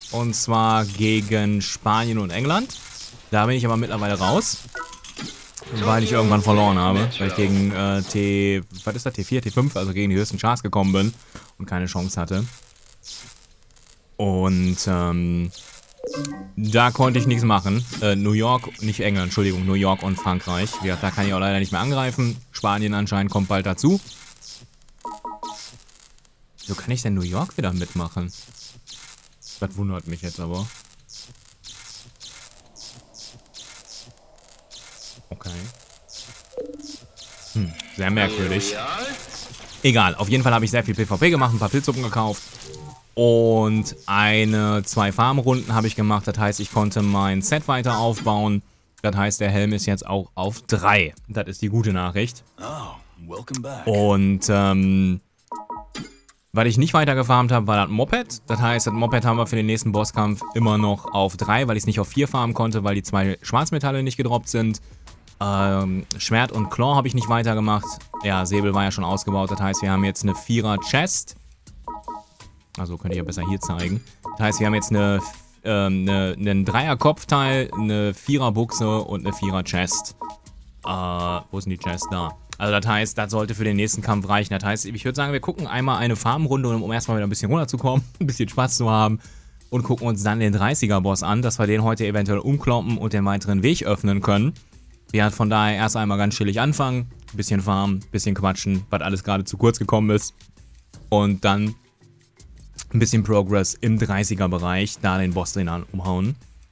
Und zwar gegen Spanien und England. Da bin ich aber mittlerweile raus. Weil ich irgendwann verloren habe. Weil ich gegen was ist das? T4, T5, also gegen die höchsten Charts gekommen bin. Und keine Chance hatte. Und da konnte ich nichts machen. New York, nicht England, Entschuldigung, New York und Frankreich. Ja, da kann ich auch leider nicht mehr angreifen. Spanien anscheinend kommt bald dazu. Wieso kann ich denn New York wieder mitmachen? Das wundert mich jetzt aber. Okay. Sehr merkwürdig. Egal, auf jeden Fall habe ich sehr viel PvP gemacht, ein paar Pilzsuppen gekauft. Und zwei Farmrunden habe ich gemacht. Das heißt, ich konnte mein Set weiter aufbauen. Das heißt, der Helm ist jetzt auch auf 3. Das ist die gute Nachricht. Und weil ich nicht weiter gefarmt habe, war das Moped. Das heißt, das Moped haben wir für den nächsten Bosskampf immer noch auf 3, weil ich es nicht auf 4 farmen konnte, weil die 2 Schwarzmetalle nicht gedroppt sind. Schwert und Claw habe ich nicht weitergemacht. Ja, Säbel war ja schon ausgebaut. Das heißt, wir haben jetzt eine 4er Chest. Also könnte ich ja besser hier zeigen. Das heißt, wir haben jetzt einen 3er Kopfteil, eine 4er Buchse und eine 4er Chest. Wo sind die Chests? Da. Also das heißt, das sollte für den nächsten Kampf reichen. Das heißt, ich würde sagen, wir gucken einmal eine Farmrunde, um erstmal wieder ein bisschen runterzukommen, ein bisschen Spaß zu haben. Und gucken uns dann den 30er-Boss an, dass wir den heute eventuell umkloppen und den weiteren Weg öffnen können. Wir werden von daher erst einmal ganz chillig anfangen. Ein bisschen farmen, ein bisschen quatschen, was alles gerade zu kurz gekommen ist. Und dann ein bisschen Progress im 30er-Bereich, da den Boss drin umhauen.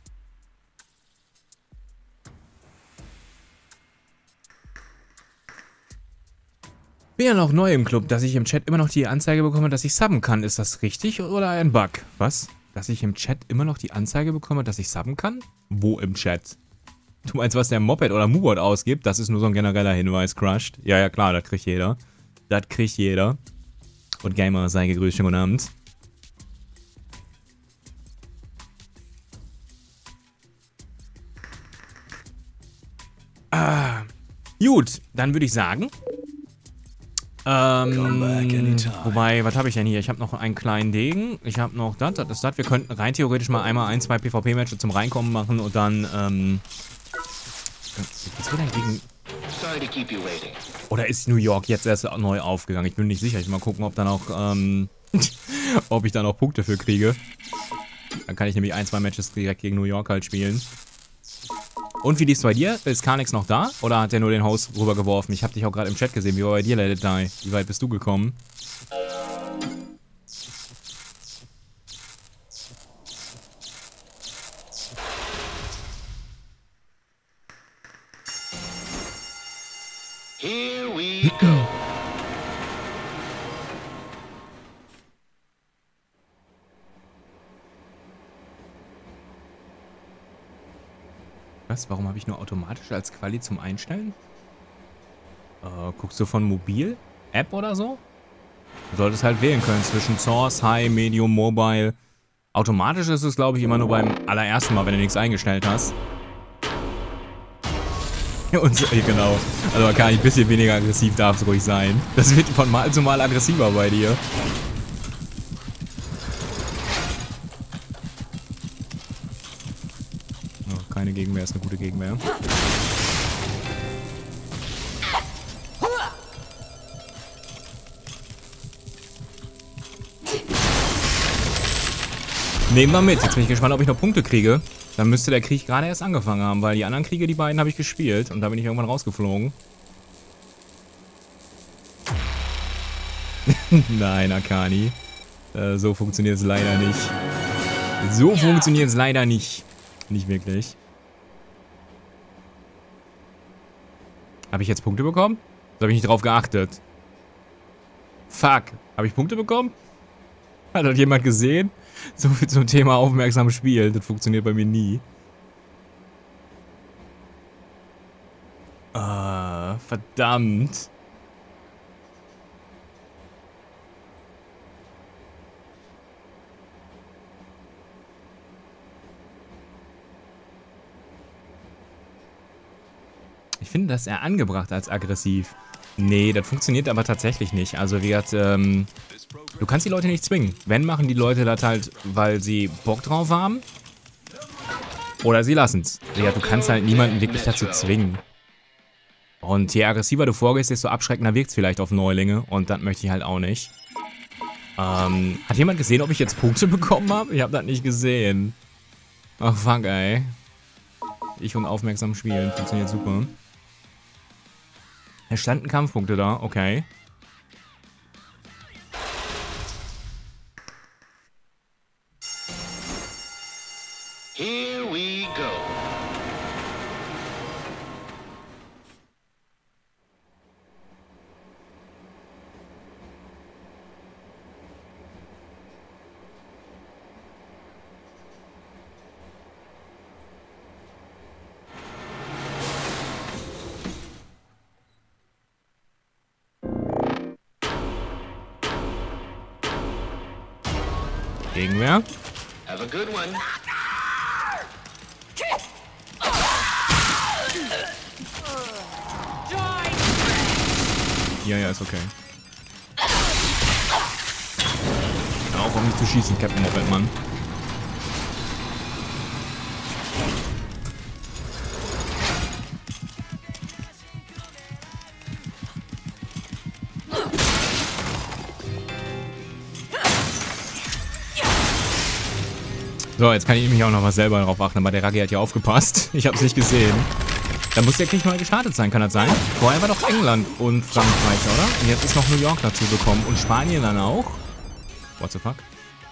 Bin ja noch neu im Club, dass ich im Chat immer noch die Anzeige bekomme, dass ich subben kann. Ist das richtig oder ein Bug? Was? Dass ich im Chat immer noch die Anzeige bekomme, dass ich subben kann? Wo im Chat? Du meinst, was der Moped oder Moobot ausgibt? Das ist nur so ein genereller Hinweis, Crushed. Ja, ja, klar, das kriegt jeder. Das kriegt jeder. Und Gamer, sei gegrüßt, schönen guten Abend. Gut, dann würde ich sagen. Wobei, was habe ich denn hier? Ich habe noch einen kleinen Degen. Ich habe noch das ist das. Wir könnten rein theoretisch mal einmal 2 PvP-Matches zum Reinkommen machen und dann, was wird denn gegen... Oder ist New York jetzt erst neu aufgegangen? Ich bin nicht sicher. Ich will mal gucken, ob da noch, ob ich da noch Punkte für kriege. Dann kann ich nämlich 2 Matches direkt gegen New York halt spielen. Und wie lief's bei dir? Ist Karnix noch da? Oder hat der nur den Host rübergeworfen? Ich habe dich auch gerade im Chat gesehen. Wie war bei dir, Let It Die? Wie weit bist du gekommen? Here we go. Was? Warum habe ich nur automatisch als Quali zum Einstellen? Guckst du von Mobil? App oder so? Du solltest halt wählen können zwischen Source, High, Medium, Mobile. Automatisch ist es, glaube ich, immer nur beim allerersten Mal, wenn du nichts eingestellt hast. Und so, genau. Also kann ich ein bisschen weniger aggressiv, darf es ruhig sein. Das wird von Mal zu Mal aggressiver bei dir. Oh, keine Gegenwehr ist eine gute Gegenwehr. Nehmen wir mit. Jetzt bin ich gespannt, ob ich noch Punkte kriege. Dann müsste der Krieg gerade erst angefangen haben, weil die anderen Kriege, die beiden, habe ich gespielt. Und da bin ich irgendwann rausgeflogen. Nein, Akani. So funktioniert es leider nicht. So funktioniert es leider nicht. Nicht wirklich. Habe ich jetzt Punkte bekommen? Da habe ich nicht drauf geachtet. Fuck. Habe ich Punkte bekommen? Hat das jemand gesehen? So viel zum Thema aufmerksam spielen. Das funktioniert bei mir nie. Verdammt. Ich finde das eher angebracht als aggressiv. Nee, das funktioniert aber tatsächlich nicht. Also wie gesagt, Du kannst die Leute nicht zwingen. Wenn, machen die Leute das halt, weil sie Bock drauf haben. Oder sie lassen's. Ja, du kannst halt niemanden wirklich dazu zwingen. Und je aggressiver du vorgehst, desto abschreckender wirkt's vielleicht auf Neulinge. Und das möchte ich halt auch nicht. Hat jemand gesehen, ob ich jetzt Punkte bekommen habe? Ich habe das nicht gesehen. Ach, fuck, ey. Ich und aufmerksam spielen. Funktioniert super. Es standen Kampfpunkte da. Okay. Here we go. Gegenwehr. Have a good one. Ja, ist okay. Hör auf mich zu schießen, Captain Mopedmann. So, jetzt kann ich mich auch noch was selber darauf achten, aber der Raggi hat ja aufgepasst. Ich hab's nicht gesehen. Da muss der Krieg mal gestartet sein, kann das sein? Vorher war doch England und Frankreich, oder? Und jetzt ist noch New York dazu gekommen. Und Spanien dann auch? What the fuck?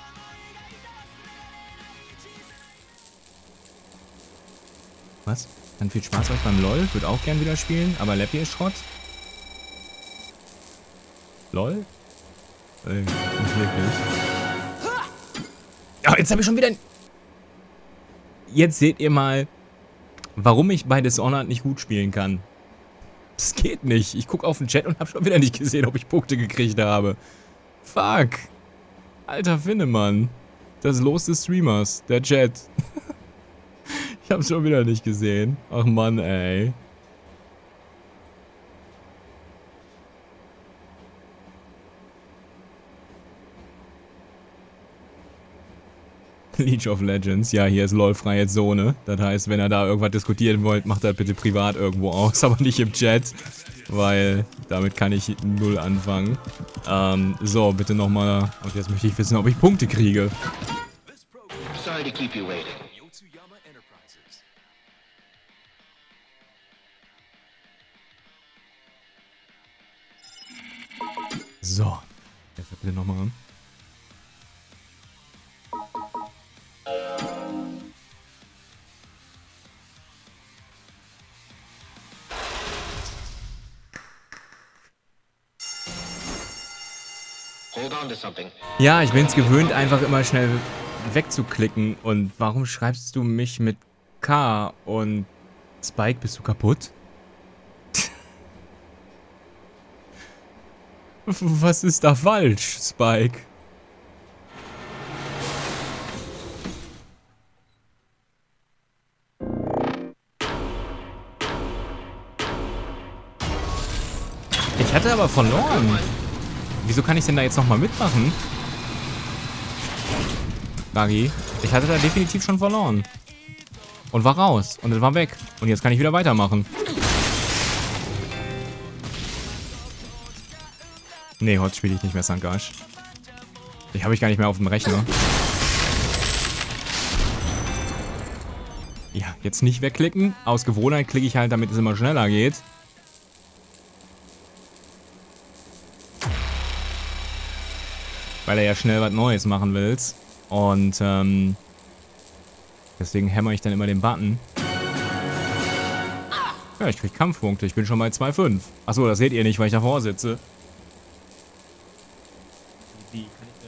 Was? Dann viel Spaß euch beim LOL. Würde auch gern wieder spielen, aber Lappy ist Schrott. LOL? Nicht wirklich. Oh, jetzt habe ich schon wieder... Jetzt seht ihr mal, warum ich bei Dishonored nicht gut spielen kann. Das geht nicht. Ich gucke auf den Chat und habe schon wieder nicht gesehen, ob ich Punkte gekriegt habe. Fuck. Alter Finne, Mann. Das Los des Streamers. Der Chat. Ich hab's schon wieder nicht gesehen. Ach Mann, ey. League of Legends. Ja, hier ist LOL-freie Zone. Das heißt, wenn ihr da irgendwas diskutieren wollt, macht das bitte privat irgendwo aus, aber nicht im Chat. Weil damit kann ich null anfangen. So, bitte nochmal. Und jetzt möchte ich wissen, ob ich Punkte kriege. Sorry to keep you waiting. So. Jetzt bitte nochmal. Ja, ich bin es gewöhnt, einfach immer schnell wegzuklicken. Und warum schreibst du mich mit K? Und Spike, bist du kaputt? Was ist da falsch, Spike? Ich hatte aber verloren. Wieso kann ich denn da jetzt nochmal mitmachen? Raggi, ich hatte da definitiv schon verloren. Und war raus. Und es war weg. Und jetzt kann ich wieder weitermachen. Nee, heute spiele ich nicht mehr Sankash. Die habe ich gar nicht mehr auf dem Rechner. Ja, jetzt nicht wegklicken. Aus Gewohnheit klicke ich halt, damit es immer schneller geht. Weil er ja schnell was Neues machen will. Und deswegen hämmer ich dann immer den Button. Ja, ich krieg Kampfpunkte. Ich bin schon bei 2,5. Achso, das seht ihr nicht, weil ich davor sitze. Wie kann ich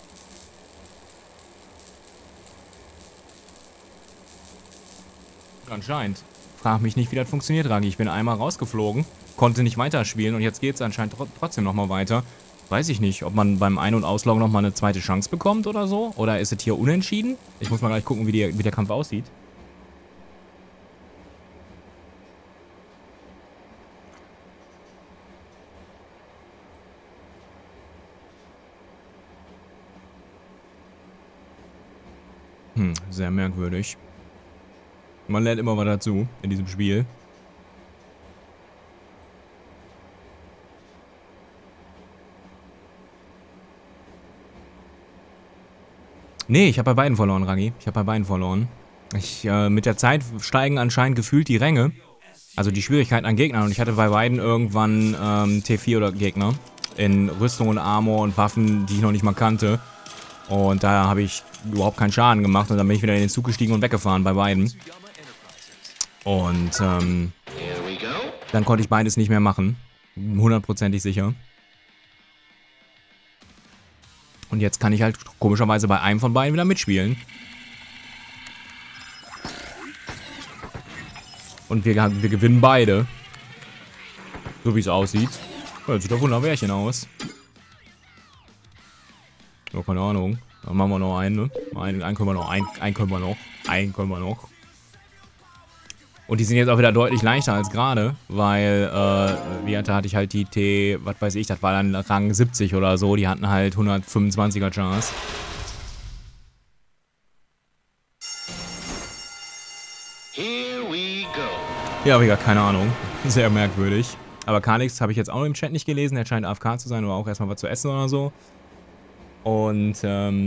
denn... Anscheinend. Frag mich nicht, wie das funktioniert, Raggi. Ich bin einmal rausgeflogen, konnte nicht weiterspielen und jetzt geht's anscheinend trotzdem nochmal weiter. Weiß ich nicht, ob man beim Ein- und Ausloggen nochmal eine zweite Chance bekommt oder so. Oder ist es hier unentschieden? Ich muss mal gleich gucken, wie der Kampf aussieht. Sehr merkwürdig. Man lernt immer was dazu in diesem Spiel. Nee, ich habe bei beiden verloren, Raggi. Ich habe bei beiden verloren. Mit der Zeit steigen anscheinend gefühlt die Ränge. Also die Schwierigkeiten an Gegnern. Und ich hatte bei beiden irgendwann T4 oder Gegner. In Rüstung und Armor und Waffen, die ich noch nicht mal kannte. Und da habe ich überhaupt keinen Schaden gemacht. Und dann bin ich wieder in den Zug gestiegen und weggefahren bei beiden. Und dann konnte ich beides nicht mehr machen. 100%ig sicher. Und jetzt kann ich halt komischerweise bei einem von beiden wieder mitspielen. Und wir gewinnen beide. So wie es aussieht. Ja, sieht doch wunderwärchen aus. Ja, keine Ahnung. Dann machen wir noch einen, ne? Einen können wir noch. Einen können wir noch. Und die sind jetzt auch wieder deutlich leichter als gerade, weil, da hatte ich halt die T, was weiß ich, das war dann Rang 70 oder so, die hatten halt 125er Chance. Here we go. Ja, wie gesagt, keine Ahnung. Sehr merkwürdig. Aber Kalix habe ich jetzt auch im Chat nicht gelesen, der scheint AFK zu sein oder auch erstmal was zu essen oder so. Und,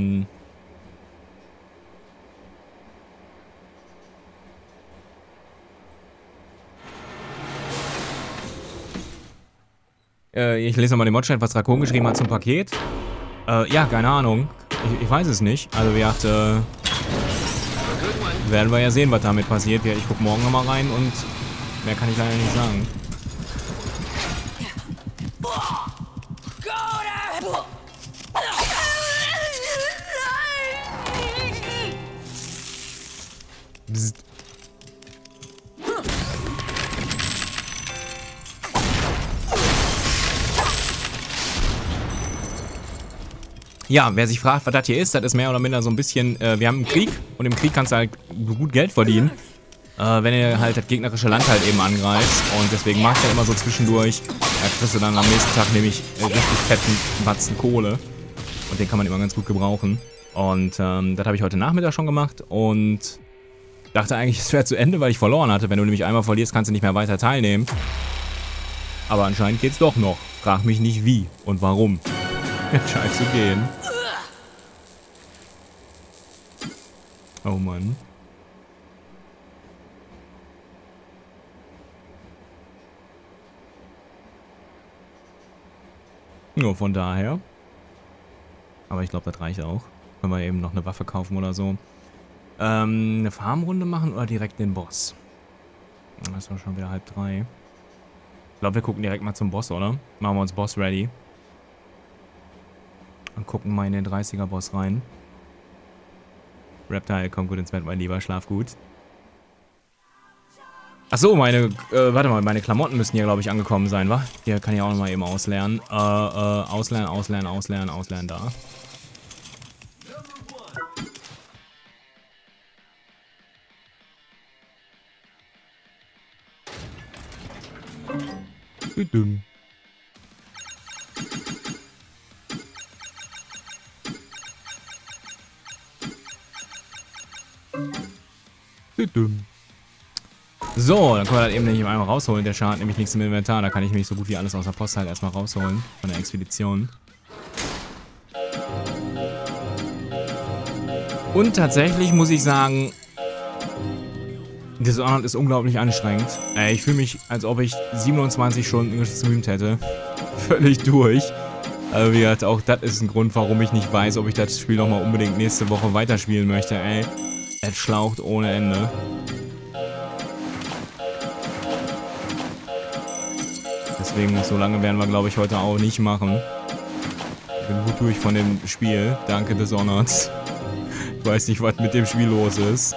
ich lese nochmal den Modchat, was Drakon geschrieben hat zum Paket. Ja, keine Ahnung. Ich weiß es nicht. Also, werden wir ja sehen, was damit passiert. Ich gucke morgen nochmal rein und mehr kann ich leider nicht sagen. Psst. Ja, wer sich fragt, was das hier ist, das ist mehr oder minder so ein bisschen, wir haben einen Krieg und im Krieg kannst du halt gut Geld verdienen, wenn ihr halt das gegnerische Land halt eben angreifst und deswegen mache ich ja immer so zwischendurch, da kriegst du dann am nächsten Tag nämlich richtig fetten Batzen Kohle und den kann man immer ganz gut gebrauchen und das habe ich heute Nachmittag schon gemacht und dachte eigentlich, es wäre zu Ende, weil ich verloren hatte. Wenn du nämlich einmal verlierst, kannst du nicht mehr weiter teilnehmen. Aber anscheinend geht's doch noch. Frag mich nicht wie und warum. Scheint zu gehen. Oh Mann. Nur von daher. Aber ich glaube, das reicht auch. Können wir eben noch eine Waffe kaufen oder so. Eine Farmrunde machen oder direkt den Boss? Das ist doch schon wieder 2:30. Ich glaube, wir gucken direkt mal zum Boss, oder? Machen wir uns Boss ready. Und gucken mal in den 30er Boss rein. Reptile, komm gut ins Bett, mein Lieber, schlaf gut. Achso, warte mal, meine Klamotten müssen hier, glaube ich, angekommen sein, wa? Hier kann ich auch noch mal eben auslernen. Auslernen, da. Düdüm. So, dann können wir das eben nicht einmal rausholen. Der Char hat nämlich nichts im Inventar. Da kann ich mich so gut wie alles aus der Post halt erstmal rausholen. Von der Expedition. Und tatsächlich muss ich sagen, Dishonored ist unglaublich anstrengend. Ich fühle mich, als ob ich 27 Stunden gestreamt hätte. Völlig durch. Also wie gesagt, auch das ist ein Grund, warum ich nicht weiß, ob ich das Spiel nochmal unbedingt nächste Woche weiterspielen möchte, ey. Es schlaucht ohne Ende. Deswegen, so lange werden wir, glaube ich, heute auch nicht machen. Ich bin gut durch von dem Spiel. Danke, Dishonored. Ich weiß nicht, was mit dem Spiel los ist.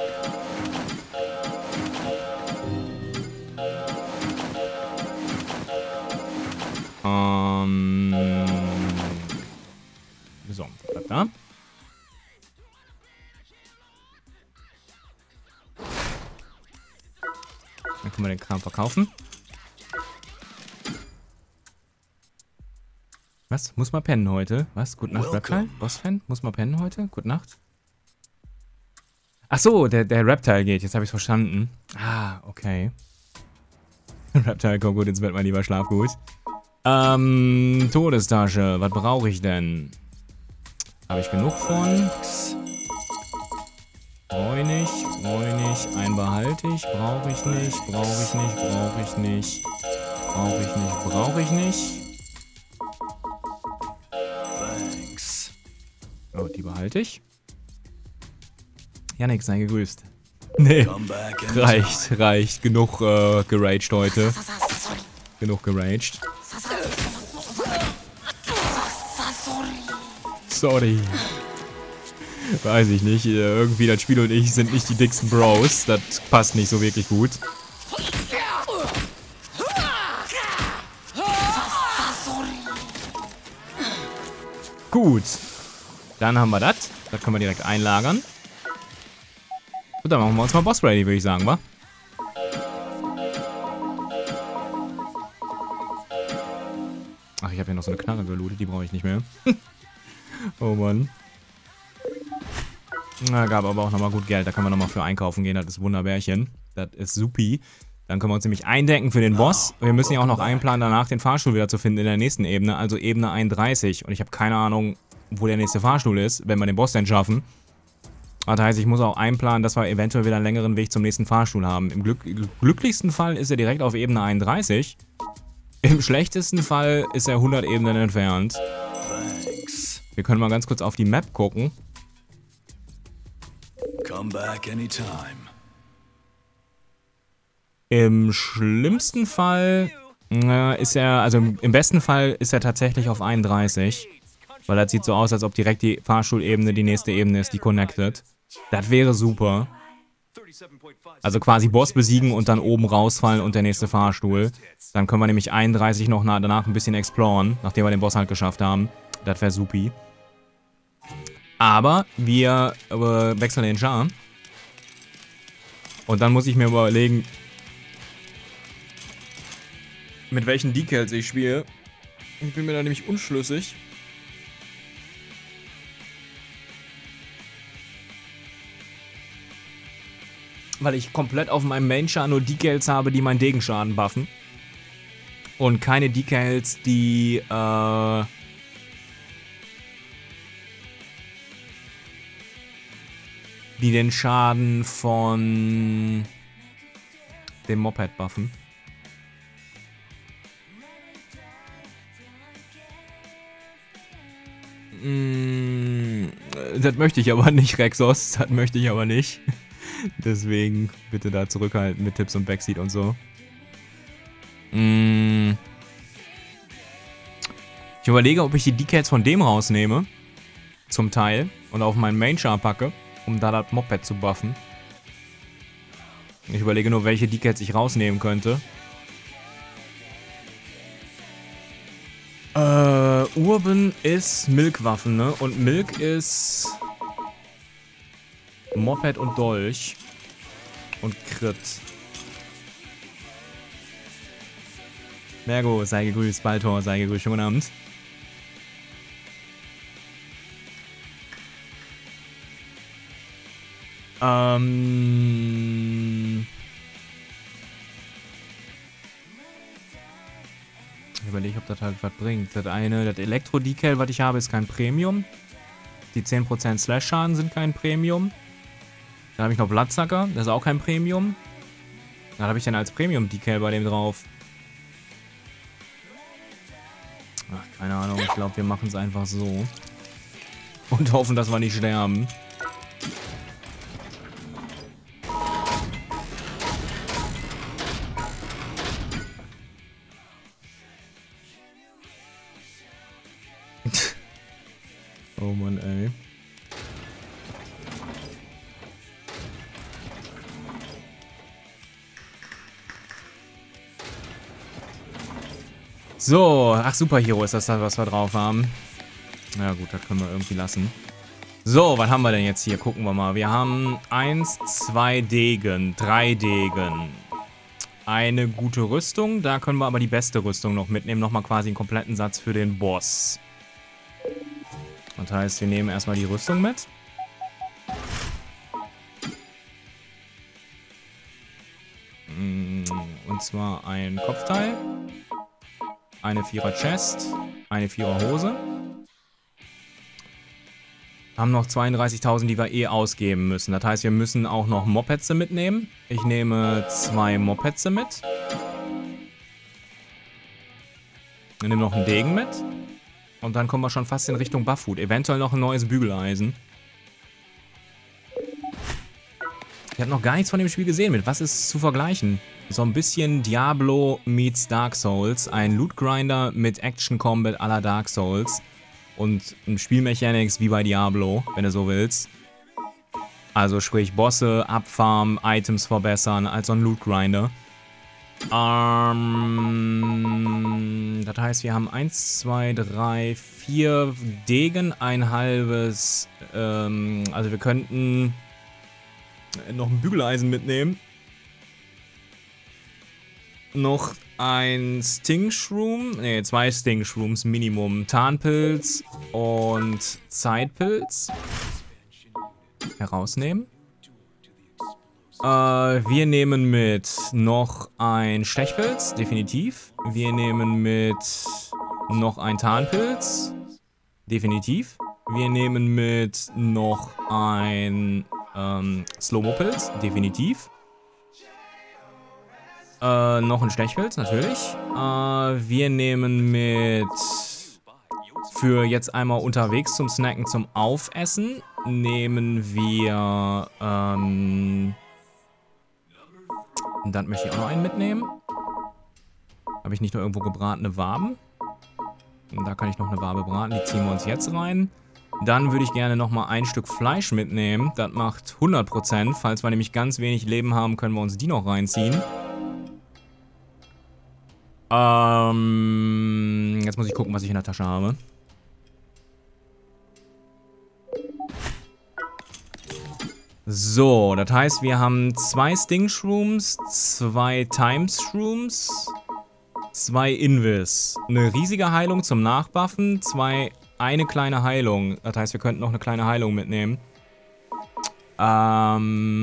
So, bleibt da. Dann können wir den Kram verkaufen. Was? Muss man pennen heute? Was? Gute Nacht, Reptile? Bossfan? Muss man pennen heute? Gute Nacht? Ach so, der Reptile geht. Jetzt habe ich es verstanden. Ah, okay. Reptile, komm gut ins Bett, mein lieber Schlafgut. Todestasche. Was brauche ich denn? Habe ich genug von? Brauche ich nicht. Einen behalte ich. Brauche ich nicht. Brauche ich nicht. Oh, die behalte ich. Janik, sei gegrüßt. Nee, reicht. Genug geraged heute. Genug geraged. Sorry. Weiß ich nicht. Irgendwie das Spiel und ich sind nicht die dicksten Bros. Das passt nicht so wirklich gut. Gut. Dann haben wir das. Das können wir direkt einlagern. Und dann machen wir uns mal Boss ready, würde ich sagen, wa? Ach, ich habe ja noch so eine Knarre gelootet, die brauche ich nicht mehr. Oh Mann. Na, gab aber auch nochmal gut Geld, da können wir nochmal für einkaufen gehen, das ist Wunderbärchen. Das ist supi. Dann können wir uns nämlich eindecken für den Boss. Wir müssen ja auch noch einplanen, danach den Fahrstuhl wieder zu finden in der nächsten Ebene, also Ebene 31. Und ich habe keine Ahnung, wo der nächste Fahrstuhl ist, wenn wir den Boss denn schaffen. Das heißt, ich muss auch einplanen, dass wir eventuell wieder einen längeren Weg zum nächsten Fahrstuhl haben. Im glücklichsten Fall ist er direkt auf Ebene 31. Im schlechtesten Fall ist er 100 Ebenen entfernt. Wir können mal ganz kurz auf die Map gucken. Im schlimmsten Fall ist er, also im besten Fall ist er tatsächlich auf 31. Weil das sieht so aus, als ob direkt die Fahrstuhlebene die nächste Ebene ist, die connected. Das wäre super. Also quasi Boss besiegen und dann oben rausfallen und der nächste Fahrstuhl. Dann können wir nämlich 31 noch danach ein bisschen exploren, nachdem wir den Boss halt geschafft haben. Das wäre supi. Aber wir wechseln den Char. Und dann muss ich mir überlegen, mit welchen Decals ich spiele. Ich bin mir da nämlich unschlüssig. Weil ich komplett auf meinem Main-Char nur Decals habe, die meinen Degenschaden buffen. Und keine Decals, die, die den Schaden von dem Moped buffen. Das möchte ich aber nicht, Rexos. Das möchte ich aber nicht. Deswegen bitte da zurückhalten mit Tipps und Backseat und so. Ich überlege, ob ich die Decals von dem rausnehme. Zum Teil. Und auf meinen Main-Char packe, um da das Moped zu buffen. Ich überlege nur, welche Decals ich rausnehmen könnte. Urban ist Milkwaffen, ne? Und Milk ist Moped und Dolch. Und Crit. Mergo, sei gegrüßt. Baltor, sei gegrüßt. Schönen guten Abend. Ich überlege, ob das halt was bringt. Das Elektro-Decal, was ich habe, ist kein Premium. Die 10% Slash-Schaden sind kein Premium. Dann habe ich noch Bloodsucker, das ist auch kein Premium. Was habe ich denn als Premium-Decal bei dem drauf? Ach, keine Ahnung, ich glaube, wir machen es einfach so. Und hoffen, dass wir nicht sterben. Oh Mann, ey. So, ach Superhero ist das, was wir drauf haben. Na gut, das können wir irgendwie lassen. So, was haben wir denn jetzt hier? Gucken wir mal. Wir haben 1, 2 Degen, 3 Degen. Eine gute Rüstung, da können wir aber die beste Rüstung noch mitnehmen. Nochmal quasi einen kompletten Satz für den Boss. Das heißt, wir nehmen erstmal die Rüstung mit. Und zwar ein Kopfteil, eine 4er Chest, eine 4er Hose. Haben noch 32.000, die wir eh ausgeben müssen. Das heißt, wir müssen auch noch Mopeds mitnehmen. Ich nehme 2 Mopeds mit. Ich nehme noch einen Degen mit. Und dann kommen wir schon fast in Richtung Bufffood. Eventuell noch ein neues Bügeleisen. Ich habe noch gar nichts von dem Spiel gesehen. Mit was ist es zu vergleichen? So ein bisschen Diablo meets Dark Souls. Ein Loot Grinder mit Action Combat à la Dark Souls. Und ein Spielmechanics wie bei Diablo, wenn du so willst. Also sprich Bosse, abfarmen, Items verbessern, als so ein Loot Grinder. Das heißt, wir haben 1, 2, 3, 4 Degen, ein halbes, also wir könnten noch ein Bügeleisen mitnehmen. Noch ein Sting-Shroom, ne, 2 Sting-Shrooms Minimum. Tarnpilz und Zeitpilz. Herausnehmen. Wir nehmen mit noch ein Stechpilz, definitiv. Wir nehmen mit noch ein Tarnpilz, definitiv. Wir nehmen mit noch ein Slow-Mo-Pilz, definitiv. Noch ein Stechpilz, natürlich. Wir nehmen mit für jetzt einmal unterwegs zum Snacken, zum Aufessen, nehmen wir und dann möchte ich auch noch einen mitnehmen. Habe ich nicht nur irgendwo gebratene Waben? Und da kann ich noch eine Wabe braten, die ziehen wir uns jetzt rein. Dann würde ich gerne nochmal ein Stück Fleisch mitnehmen. Das macht 100%. Falls wir nämlich ganz wenig Leben haben, können wir uns die noch reinziehen. Jetzt muss ich gucken, was ich in der Tasche habe. So, das heißt, wir haben 2 Sting-Shrooms, 2 Times-Shrooms, 2 Invis, eine riesige Heilung zum Nachbuffen, eine kleine Heilung. Das heißt, wir könnten noch eine kleine Heilung mitnehmen. Weil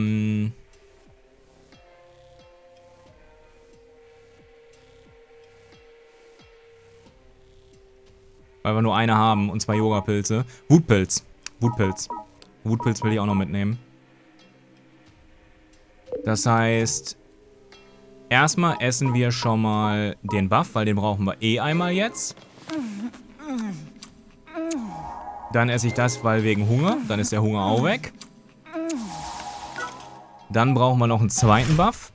wir nur eine haben, und 2 Yoga-Pilze. Wutpilz. Wutpilz. Wutpilz will ich auch noch mitnehmen. Das heißt, erstmal essen wir schon mal den Buff, weil den brauchen wir eh einmal jetzt. Dann esse ich das, weil wegen Hunger. Dann ist der Hunger auch weg. Dann brauchen wir noch einen zweiten Buff.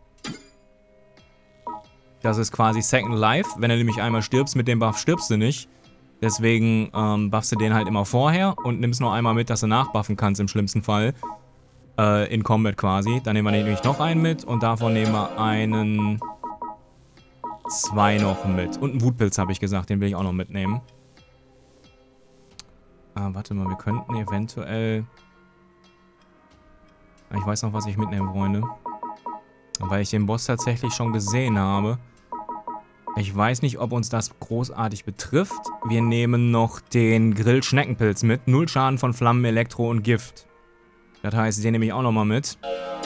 Das ist quasi Second Life. Wenn du nämlich einmal stirbst, mit dem Buff stirbst du nicht. Deswegen buffst du den halt immer vorher und nimmst noch einmal mit, dass du nachbuffen kannst im schlimmsten Fall. In Combat quasi. Dann nehmen wir nämlich noch einen mit und davon nehmen wir 2 noch mit. Und einen Wutpilz habe ich gesagt, den will ich auch noch mitnehmen. Warte mal, wir könnten eventuell... Ich weiß noch, was ich mitnehme, Freunde. Weil ich den Boss tatsächlich schon gesehen habe. Ich weiß nicht, ob uns das großartig betrifft. Wir nehmen noch den Grill-Schneckenpilz mit. 0 Schaden von Flammen, Elektro und Gift. Das heißt, den nehme ich auch nochmal mit.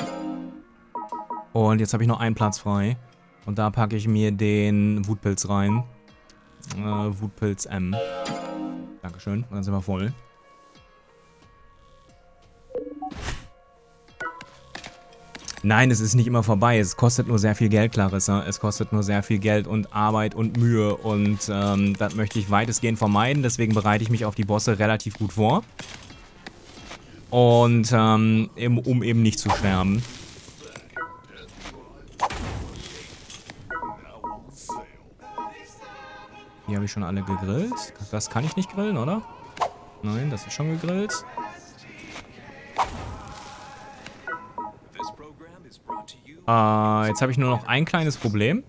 Und jetzt habe ich noch einen Platz frei. Und da packe ich mir den Wutpilz rein. Wutpilz M. Dankeschön. Und dann sind wir voll. Nein, es ist nicht immer vorbei. Es kostet nur sehr viel Geld, Clarissa. Es kostet nur sehr viel Geld und Arbeit und Mühe. Und das möchte ich weitestgehend vermeiden. Deswegen bereite ich mich auf die Bosse relativ gut vor. Und um eben nicht zu sterben. Die habe ich schon alle gegrillt. Das kann ich nicht grillen, oder? Nein, das ist schon gegrillt. Jetzt habe ich nur noch ein kleines Problem.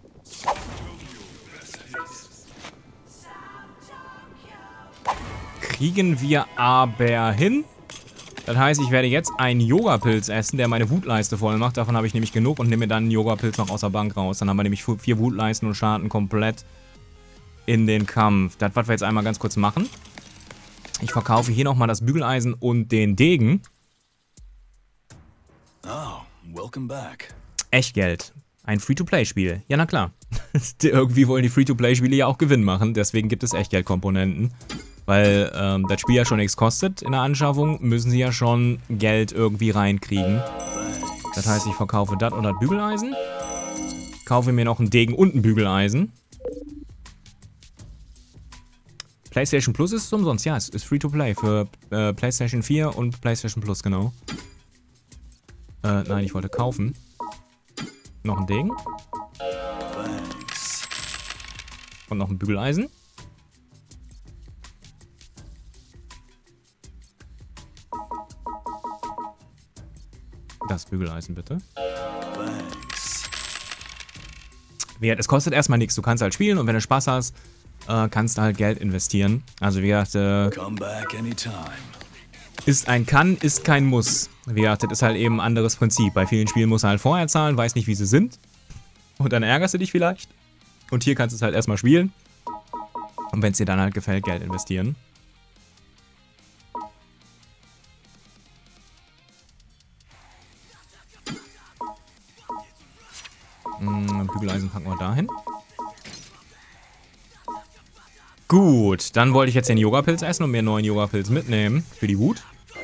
Kriegen wir aber hin. Das heißt, ich werde jetzt einen Yoga-Pilz essen, der meine Wutleiste voll macht. Davon habe ich nämlich genug und nehme mir dann einen Yoga-Pilz noch aus der Bank raus. Dann haben wir nämlich 4 Wutleisten und starten komplett in den Kampf. Das, was wir jetzt einmal ganz kurz machen. Ich verkaufe hier nochmal das Bügeleisen und den Degen. Oh, welcome back. Echtgeld. Ein Free-to-Play-Spiel. Ja, na klar. Irgendwie wollen die Free-to-Play-Spiele ja auch Gewinn machen. Deswegen gibt es Echtgeldkomponenten. Weil das Spiel ja schon nichts kostet in der Anschaffung, müssen sie ja schon Geld irgendwie reinkriegen. Das heißt, ich verkaufe das und das Bügeleisen. Kaufe mir noch einen Degen und ein Bügeleisen. PlayStation Plus ist es umsonst. Ja, es ist Free-to-Play für PlayStation 4 und PlayStation Plus, genau. Nein, ich wollte kaufen. Noch ein Degen. Und noch ein Bügeleisen. Das Bügeleisen bitte. Es kostet erstmal nichts. Du kannst halt spielen und wenn du Spaß hast, kannst du halt Geld investieren. Also wie gesagt, ist ein Kann, ist kein Muss. Wie gesagt, das ist halt eben ein anderes Prinzip. Bei vielen Spielen musst du halt vorher zahlen, weiß nicht, wie sie sind. Und dann ärgerst du dich vielleicht. Und hier kannst du es halt erstmal spielen. Und wenn es dir dann halt gefällt, Geld investieren. Bügeleisen packen wir dahin. Gut, dann wollte ich jetzt den Yoga-Pilz essen und mir einen neuen Yoga-Pilz mitnehmen. Für die Wut.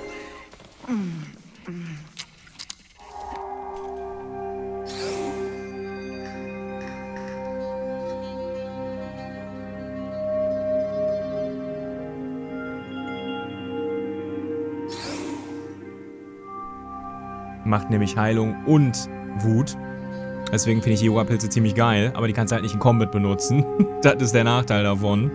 Macht nämlich Heilung und Wut. Deswegen finde ich die Yoga-Pilze ziemlich geil, aber die kannst du halt nicht in Combat benutzen. Das ist der Nachteil davon.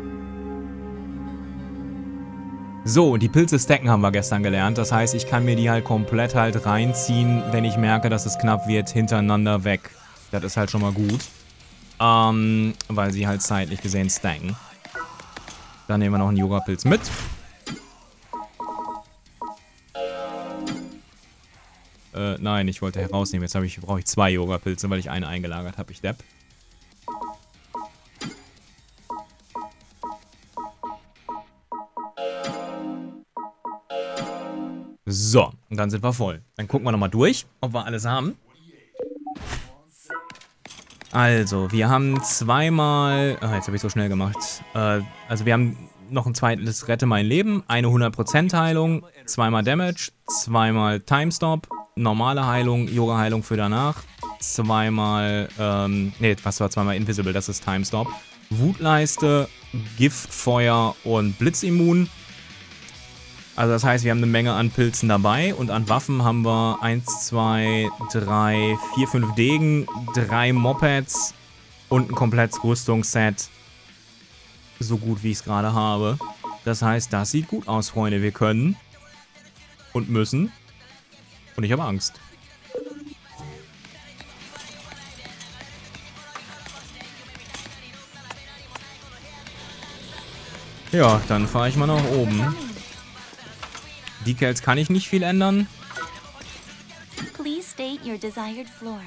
So, und die Pilze stacken haben wir gestern gelernt. Das heißt, ich kann mir die halt komplett halt reinziehen, wenn ich merke, dass es knapp wird, hintereinander weg. Das ist halt schon mal gut. Weil sie halt zeitlich gesehen stacken. Dann nehmen wir noch einen Yoga-Pilz mit. Nein, ich wollte herausnehmen. Jetzt brauche ich 2 Yoga-Pilze, weil ich eine eingelagert habe. Ich depp. So, und dann sind wir voll. Dann gucken wir nochmal durch, ob wir alles haben. Also, wir haben zweimal... Ah, jetzt habe ich so schnell gemacht. Also, wir haben noch ein zweites Rette mein Leben, eine 100% Heilung, zweimal Damage, zweimal Timestop, normale Heilung, Yoga-Heilung für danach, zweimal... was war zweimal Invisible, das ist Timestop. Wutleiste, Giftfeuer und Blitzimmun. Also das heißt, wir haben eine Menge an Pilzen dabei und an Waffen haben wir 1, 2, 3, 4, 5 Degen, 3 Mopeds und ein komplettes Rüstungsset. So gut, wie ich es gerade habe. Das heißt, das sieht gut aus, Freunde. Wir können und müssen. Und ich habe Angst. Ja, dann fahre ich mal nach oben. Decals kann ich nicht viel ändern. Please state your desired floor.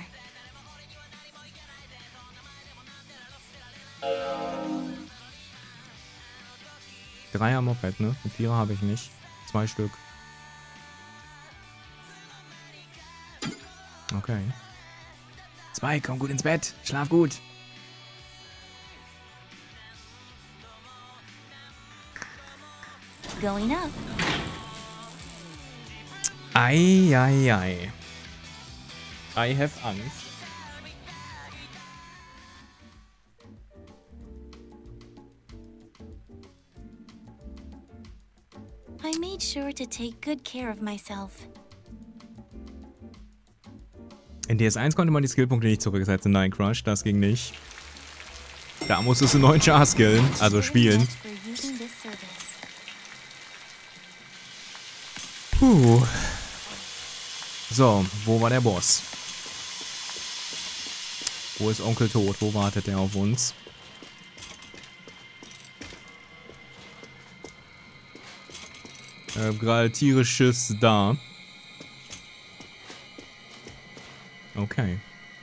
Dreier Moped, ne? Und 4er habe ich nicht. 2 Stück. Okay. 2, komm gut ins Bett. Schlaf gut. Going up. Ei, ei, ei. I have Angst. I made sure to take good care of myself. In DS1 konnte man die Skillpunkte nicht zurücksetzen. Nein, Crush, das ging nicht. Da musstest du 9 Char skillen, also spielen. Puh. So, wo war der Boss? Wo ist Onkel Tod? Wo wartet der auf uns? Gerade tierisches da. Okay.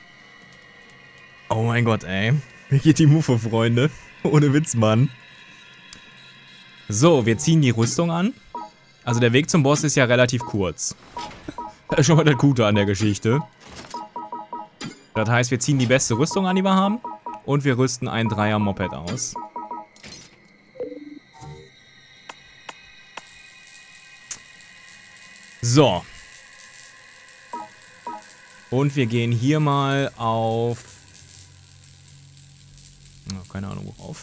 Oh mein Gott, ey. Mir geht die Muffe, Freunde. Ohne Witz, Mann. So, wir ziehen die Rüstung an. Also der Weg zum Boss ist ja relativ kurz. Das ist schon mal das Gute an der Geschichte. Das heißt, wir ziehen die beste Rüstung an, die wir haben. Und wir rüsten ein 3er-Moped aus. So. Und wir gehen hier mal auf... Oh, keine Ahnung, worauf.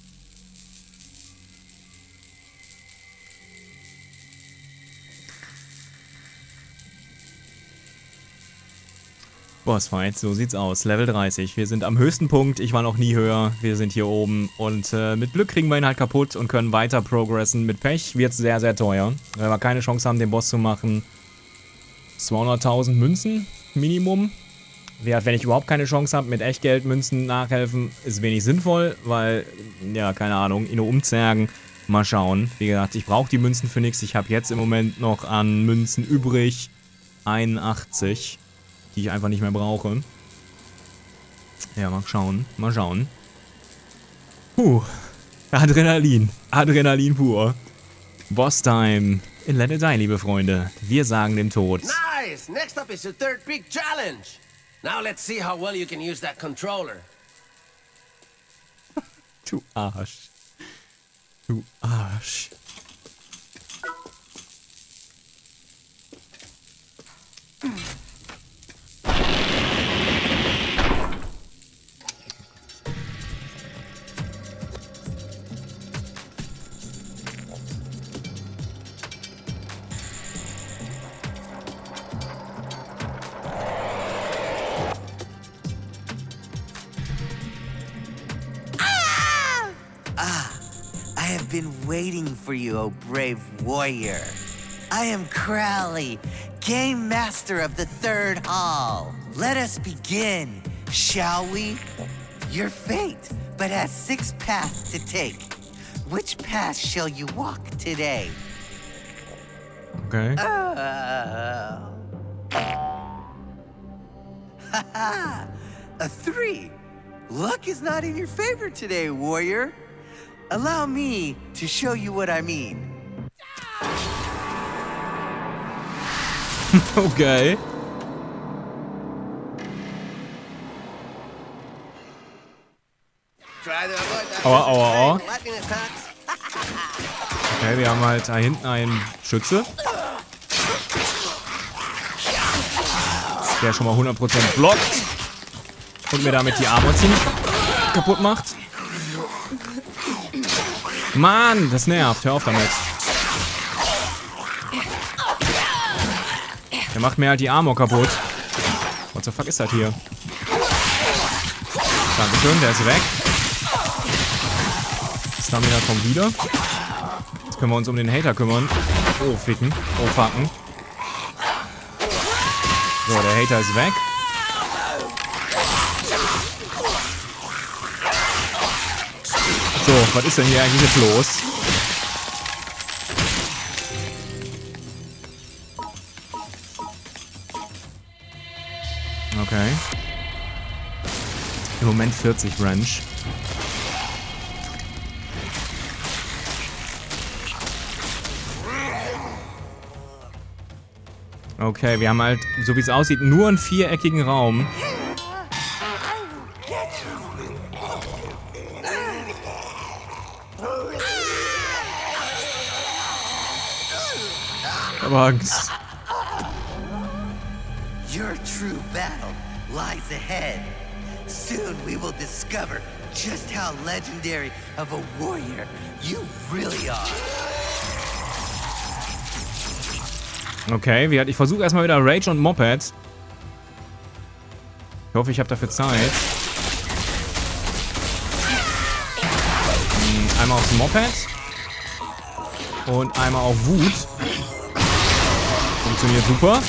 Bossfight, so sieht's aus. Level 30. Wir sind am höchsten Punkt. Ich war noch nie höher. Wir sind hier oben. Und mit Glück kriegen wir ihn halt kaputt und können weiter progressen. Mit Pech wird's sehr, sehr teuer. Weil wir keine Chance haben, den Boss zu machen. 200.000 Münzen Minimum. Wenn ich überhaupt keine Chance habe, mit Echtgeldmünzen nachhelfen, ist wenig sinnvoll. Weil, ja, keine Ahnung, ihn nur umzergen. Mal schauen. Wie gesagt, ich brauche die Münzen für nichts. Ich habe jetzt im Moment noch an Münzen übrig 81. Die ich einfach nicht mehr brauche. Ja, mal schauen. Mal schauen. Adrenalin. Adrenalin pur. Boss-Time. In Let It Die, liebe Freunde. Wir sagen dem Tod. Nice! Next up is the third big challenge. Now let's see how well you can use that controller. Du Arsch. Du Arsch. I have been waiting for you, O brave warrior. I am Crowley, Game Master of the Third Hall. Let us begin, shall we? Your fate but has 6 paths to take. Which path shall you walk today? Okay. Haha, a 3. Luck is not in your favor today, warrior. Allow me to show you what I mean. Okay. Aua, aua, aua. Okay, wir haben halt da hinten einen Schütze. Der schon mal 100% blockt. Und mir damit die Armor ziemlich kaputt macht. Mann, das nervt. Hör auf damit. Der macht mir halt die Armor kaputt. What the fuck ist das hier? Dankeschön, der ist weg. Stamina kommt wieder. Jetzt können wir uns um den Hater kümmern. Oh, ficken. Oh, fucken. So, der Hater ist weg. So, was ist denn hier eigentlich jetzt los? Okay. Im Moment 40 Range. Okay, wir haben halt, so wie es aussieht, nur einen viereckigen Raum. Aber Angst. Your true battle lies ahead. Soon we will discover just how legendary of a warrior you really are. Okay, ich versuche erstmal wieder Rage und Moped. Ich hoffe, ich habe dafür Zeit. Einmal aufs Moped. Und einmal auf Wut. Funktioniert super.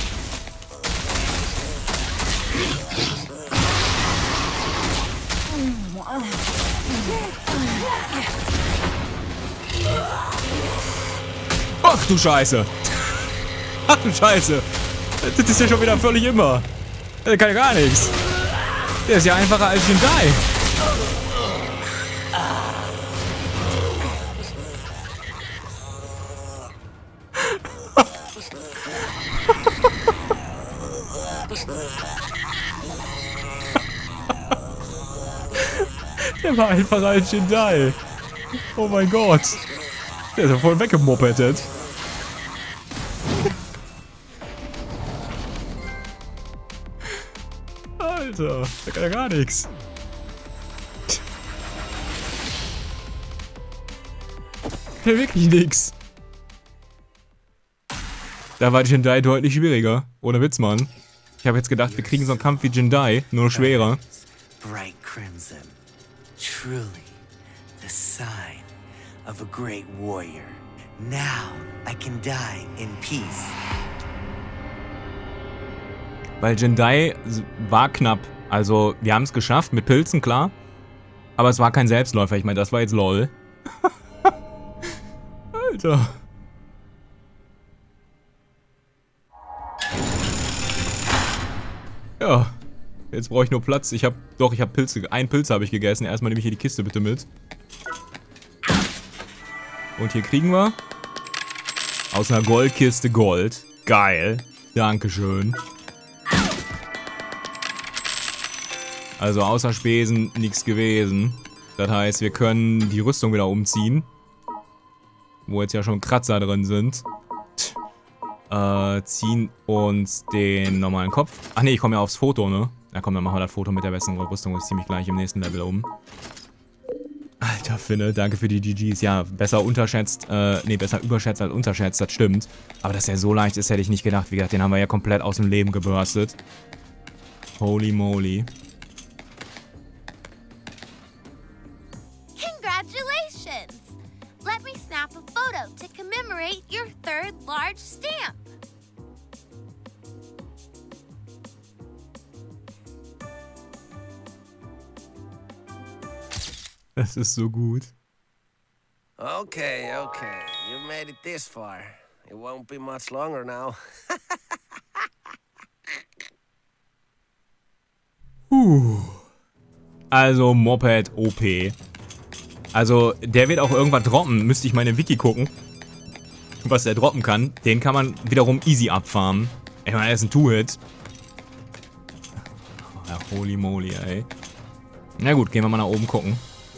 Ach du Scheiße. Ach du Scheiße. Das ist ja schon wieder völlig immer. Der kann ja gar nichts. Der ist ja einfacher als Hyundai. Der war einfacher als Jindai. Oh mein Gott. Der ist ja voll weggemoppetet. Alter, der kann ja gar nichts. Ja, wirklich nix. Da war Jindai deutlich schwieriger. Ohne Witz, Mann. Ich habe jetzt gedacht, wir kriegen so einen Kampf wie Jindai, nur schwerer. Bright crimson. Truly the sign of a great warrior. Now I can die in peace. Weil Jindai war knapp. Also, wir haben es geschafft, mit Pilzen, klar. Aber es war kein Selbstläufer. Ich meine, das war jetzt LOL. Alter. Ja. Jetzt brauche ich nur Platz. Ich habe Pilze. Einen Pilz habe ich gegessen. Erstmal nehme ich hier die Kiste bitte mit. Und hier kriegen wir aus einer Goldkiste Gold. Geil. Dankeschön. Also außer Spesen nichts gewesen. Das heißt, wir können die Rüstung wieder umziehen. Wo jetzt ja schon Kratzer drin sind. Ziehen uns den normalen Kopf. Ach nee, ich komme ja aufs Foto, ne? Na komm, dann machen wir das Foto mit der besten Rüstung. Ich ziehe mich gleich im nächsten Level um. Alter Finne, danke für die GGs. Ja, besser unterschätzt, besser überschätzt als unterschätzt, das stimmt. Aber dass er so leicht ist, hätte ich nicht gedacht. Wie gesagt, den haben wir ja komplett aus dem Leben gebürstet. Holy moly. Congratulations! Let me snap a photo to commemorate your third large stamp. Das ist so gut. Okay. You made it this far. It won't be much longer now. Also Moped OP. Also der wird auch irgendwas droppen. Müsste ich mal in den Wiki gucken, was der droppen kann. Den kann man wiederum easy abfarmen. Ich meine, er ist ein Two-Hit. Ja, holy moly, ey. Na gut, gehen wir mal nach oben gucken.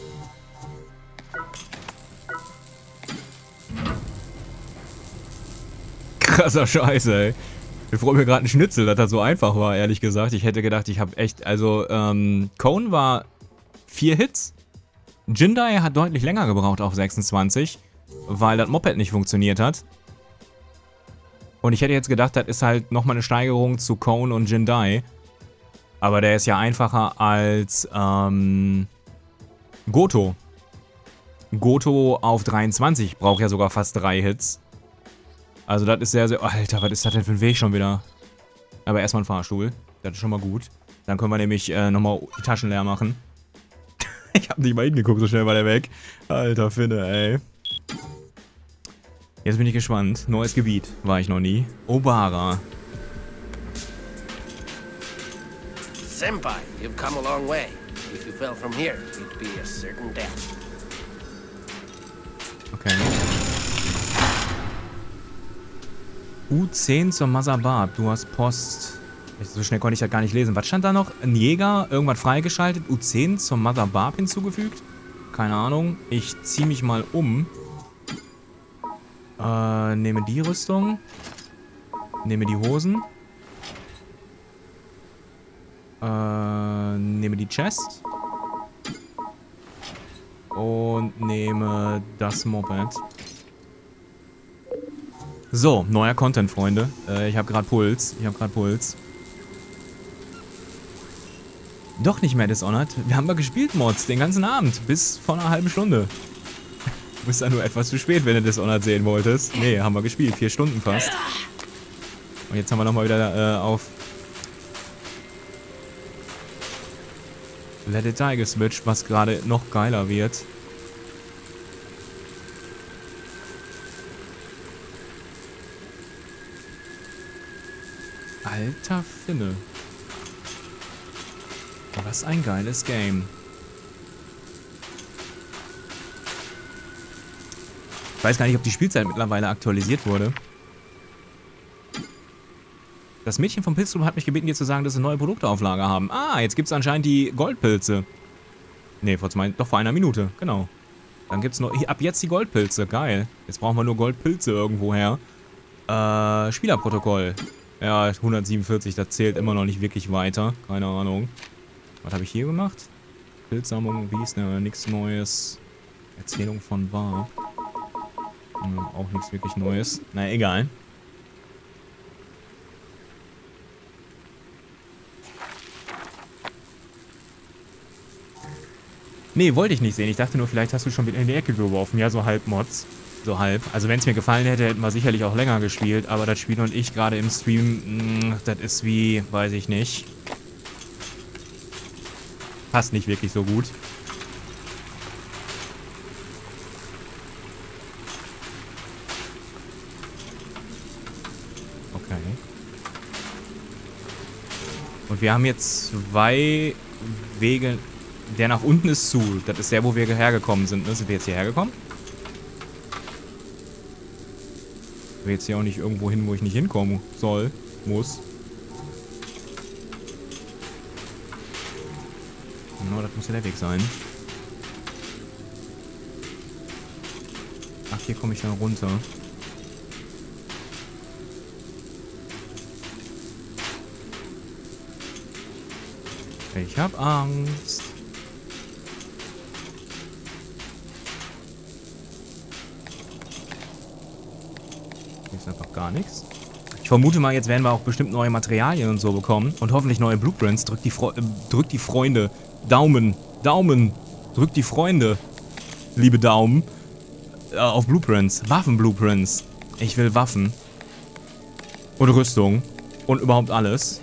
Krasser Scheiße, ey. Ich freue mir gerade ein Schnitzel, dass das so einfach war, ehrlich gesagt. Ich hätte gedacht, ich habe echt, also, Cone war 4 Hits. Jindai hat deutlich länger gebraucht auf 26, weil das Moped nicht funktioniert hat. Und ich hätte jetzt gedacht, das ist halt nochmal eine Steigerung zu Cone und Jindai. Aber der ist ja einfacher als, Goto. Goto auf 23 braucht ja sogar fast 3 Hits. Also das ist sehr, sehr... Alter, was ist das denn für ein Weg schon wieder? Aber erstmal ein Fahrstuhl. Das ist schon mal gut. Dann können wir nämlich nochmal die Taschen leer machen. Ich hab nicht mal hingeguckt, so schnell war der weg. Alter Finne, ey. Jetzt bin ich gespannt. Neues Gebiet. War ich noch nie. Obara. Senpai, you've come a long way. If you fell from here, it'd be a certain death. Okay. U10 zur Mazabab. Du hast Post. So schnell konnte ich das gar nicht lesen. Was stand da noch? Ein Jäger, irgendwas freigeschaltet. U10 zur Mazabab hinzugefügt? Keine Ahnung. Ich ziehe mich mal um. Nehme die Rüstung. Nehme die Hosen. Nehme die Chest. Und nehme das Moped. So, neuer Content, Freunde. Ich habe gerade Puls. Doch nicht mehr Dishonored. Wir haben mal gespielt, Mods, den ganzen Abend. Bis vor einer halben Stunde. Du bist da nur etwas zu spät, wenn du Dishonored sehen wolltest. Nee, haben wir gespielt. 4 Stunden fast. Und jetzt haben wir nochmal wieder auf Let It Die geswitcht, was gerade noch geiler wird. Alter Finne. Was ein geiles Game. Ich weiß gar nicht, ob die Spielzeit mittlerweile aktualisiert wurde. Das Mädchen vom Pilzturm hat mich gebeten, dir zu sagen, dass sie eine neue Produkteauflage haben. Ah, jetzt gibt es anscheinend die Goldpilze. Ne, doch vor einer Minute, genau. Dann gibt's noch, ab jetzt die Goldpilze, geil. Jetzt brauchen wir nur Goldpilze irgendwoher. Spielerprotokoll. Ja, 147, das zählt immer noch nicht wirklich weiter. Keine Ahnung. Was habe ich hier gemacht? Pilzsammlung, wie ist ne, nichts Neues. Erzählung von War. Auch nichts wirklich Neues. Na, egal. Nee, wollte ich nicht sehen. Ich dachte nur, vielleicht hast du schon wieder in die Ecke geworfen. Ja, so halb Mods. So halb. Also wenn es mir gefallen hätte, hätten wir sicherlich auch länger gespielt. Aber das Spiel und ich gerade im Stream, das ist wie, weiß ich nicht. Passt nicht wirklich so gut. Okay. Und wir haben jetzt 2 Wege. Der nach unten ist zu. Das ist der, wo wir hergekommen sind. Ne? Sind wir jetzt hierher gekommen? Ich will jetzt hier auch nicht irgendwo hin, wo ich nicht hinkommen soll. Muss. No, das muss ja der Weg sein. Ach, hier komme ich dann runter. Ich hab Angst. Hier ist einfach gar nichts. Ich vermute mal, jetzt werden wir auch bestimmt neue Materialien und so bekommen. Und hoffentlich neue Blueprints. Drückt die Freunde. Daumen. Daumen. Drückt die Freunde. Liebe Daumen. Auf Blueprints. Waffen-Blueprints. Ich will Waffen. Und Rüstung. Und überhaupt alles.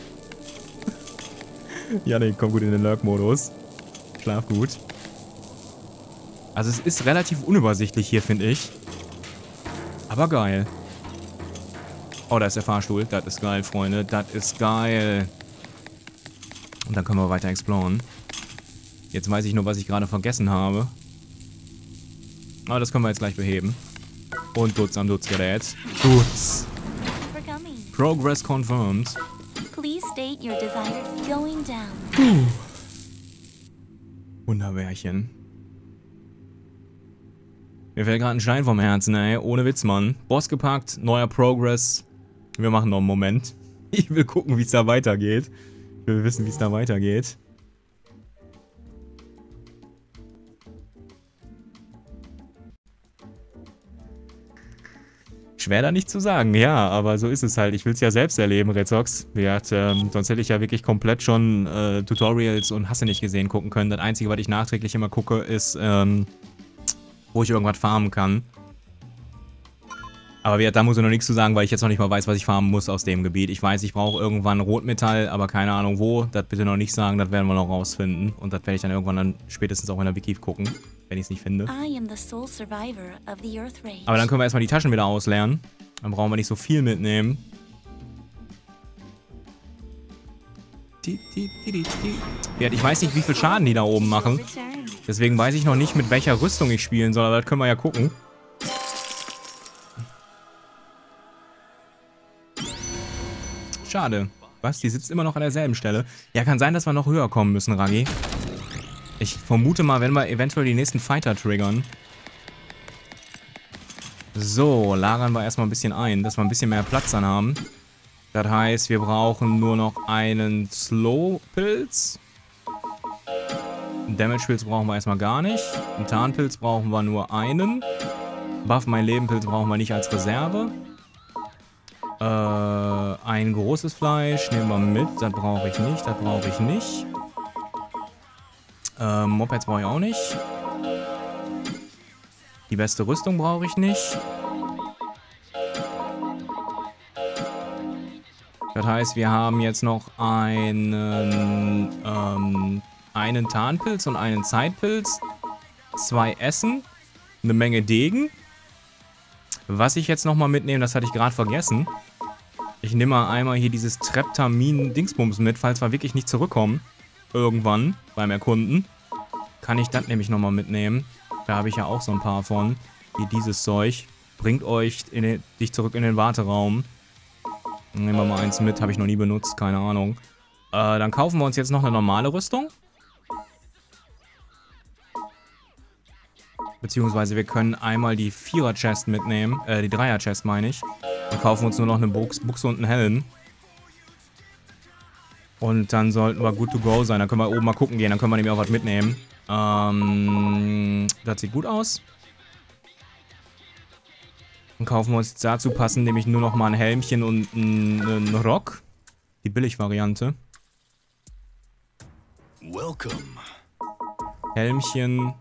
Ja, nee, komm gut in den Lurk-Modus. Schlaf gut. Also es ist relativ unübersichtlich hier, finde ich. Aber geil. Oh, da ist der Fahrstuhl. Das ist geil, Freunde. Das ist geil. Und dann können wir weiter exploren. Jetzt weiß ich nur, was ich gerade vergessen habe. Aber das können wir jetzt gleich beheben. Und Dutz am Dutzgerät. Dutz. Progress confirmed. Please state your desired going down. Wunderbärchen. Mir fällt gerade ein Stein vom Herzen, ey. Ohne Witz, Mann. Boss gepackt, neuer Progress. Wir machen noch einen Moment. Ich will gucken, wie es da weitergeht. Ich will wissen, wie es da weitergeht. Schwer da nicht zu sagen, ja, aber so ist es halt. Ich will es ja selbst erleben, Rezox. Sonst hätte ich ja wirklich komplett schon Tutorials und hast du nicht gesehen gucken können. Das Einzige, was ich nachträglich immer gucke, ist, wo ich irgendwas farmen kann. Aber da muss ich noch nichts zu sagen, weil ich jetzt noch nicht mal weiß, was ich farmen muss aus dem Gebiet. Ich weiß, ich brauche irgendwann Rotmetall, aber keine Ahnung wo. Das bitte noch nicht sagen, das werden wir noch rausfinden. Und das werde ich dann irgendwann dann spätestens auch in der Wiki gucken, wenn ich es nicht finde. Aber dann können wir erstmal die Taschen wieder ausleeren. Dann brauchen wir nicht so viel mitnehmen. Ja, ich weiß nicht, wie viel Schaden die da oben machen. Deswegen weiß ich noch nicht, mit welcher Rüstung ich spielen soll, aber das können wir ja gucken. Schade. Was? Die sitzt immer noch an derselben Stelle. Ja, kann sein, dass wir noch höher kommen müssen, Raggi. Ich vermute mal, wenn wir eventuell die nächsten Fighter triggern. So, lagern wir erstmal ein bisschen ein, dass wir ein bisschen mehr Platz dann haben. Das heißt, wir brauchen nur noch einen Slow-Pilz. Einen Damage-Pilz brauchen wir erstmal gar nicht. Einen Tarnpilz brauchen wir nur einen. Buff mein Leben-Pilz brauchen wir nicht als Reserve. Ein großes Fleisch nehmen wir mit. Das brauche ich nicht, das brauche ich nicht. Mopeds brauche ich auch nicht. Die beste Rüstung brauche ich nicht. Das heißt, wir haben jetzt noch einen Tarnpilz und einen Zeitpilz. 2 Essen. Eine Menge Degen. Was ich jetzt nochmal mitnehme, das hatte ich gerade vergessen. Ich nehme mal einmal hier dieses Treptamin-Dingsbums mit, falls wir wirklich nicht zurückkommen. Irgendwann beim Erkunden. Kann ich das nämlich nochmal mitnehmen. Da habe ich ja auch so ein paar von. Hier dieses Zeug. Bringt euch dich zurück in den Warteraum. Nehmen wir mal eins mit. Habe ich noch nie benutzt. Keine Ahnung. Dann kaufen wir uns jetzt noch eine normale Rüstung. Beziehungsweise wir können einmal die 4er-Chest mitnehmen. Die 3er-Chest meine ich. Und kaufen uns nur noch eine Buchse und einen Helm. Und dann sollten wir good to go sein. Dann können wir oben mal gucken gehen. Dann können wir nämlich auch was mitnehmen. Das sieht gut aus. Dann kaufen wir uns jetzt dazu passend nämlich nur noch mal ein Helmchen und einen Rock. Die Billig-Variante. Helmchen.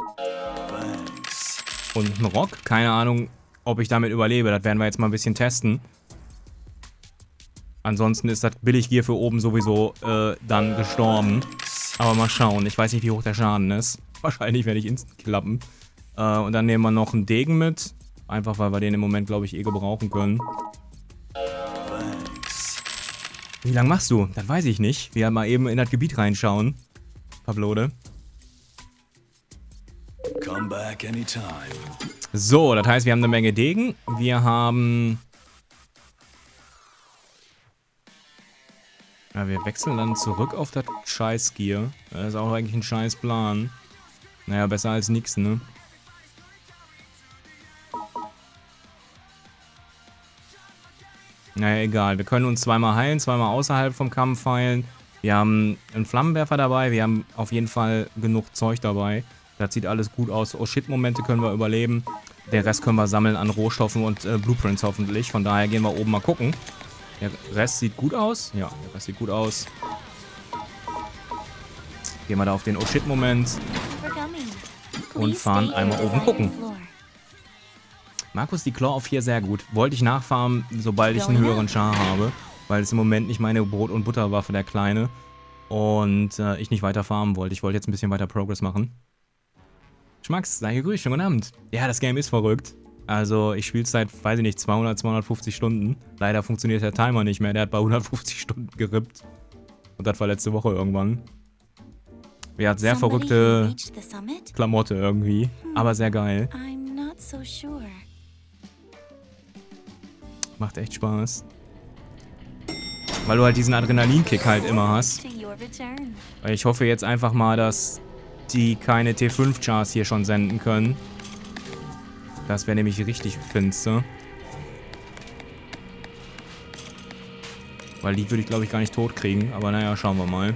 Und einen Rock. Keine Ahnung, ob ich damit überlebe. Das werden wir jetzt mal ein bisschen testen. Ansonsten ist das Billiggear für oben sowieso dann gestorben. Aber mal schauen. Ich weiß nicht, wie hoch der Schaden ist. Wahrscheinlich werde ich instant klappen. Und dann nehmen wir noch einen Degen mit. Einfach, weil wir den im Moment, glaube ich, eh gebrauchen können. Wie lange machst du? Das weiß ich nicht. Wir mal eben in das Gebiet reinschauen. Pablode. So, das heißt, wir haben eine Menge Degen. Wir haben... Ja, wir wechseln dann zurück auf das Scheiß-Gear. Das ist auch eigentlich ein scheiß Plan. Naja, besser als nix, ne? Naja, egal. Wir können uns zweimal heilen, zweimal außerhalb vom Kampf heilen. Wir haben einen Flammenwerfer dabei. Wir haben auf jeden Fall genug Zeug dabei. Das sieht alles gut aus. Oh shit, Momente können wir überleben. Den Rest können wir sammeln an Rohstoffen und Blueprints hoffentlich. Von daher gehen wir oben mal gucken. Der Rest sieht gut aus. Ja, der Rest sieht gut aus. Gehen wir da auf den Oh shit Moment. Und fahren einmal oben gucken. Markus, die Claw auf hier sehr gut. Wollte ich nachfarmen, sobald ich einen höheren Char habe. Weil es im Moment nicht meine Brot- und Butterwaffe, der Kleine. Und ich nicht weiter farmen wollte. Ich wollte jetzt ein bisschen weiter Progress machen. Schmacks, sei gegrüßt, schönen guten Abend. Ja, das Game ist verrückt. Also, ich spiele es seit, weiß ich nicht, 200, 250 Stunden. Leider funktioniert der Timer nicht mehr. Der hat bei 150 Stunden gerippt. Und das war letzte Woche irgendwann. Er hat sehr verrückte Klamotte irgendwie. Aber sehr geil. Macht echt Spaß. Weil du halt diesen Adrenalinkick halt immer hast. Ich hoffe jetzt einfach mal, dass die keine T5-Chars hier schon senden können. Das wäre nämlich richtig finster. Weil die würde ich, glaube ich, gar nicht tot kriegen. Aber naja, schauen wir mal.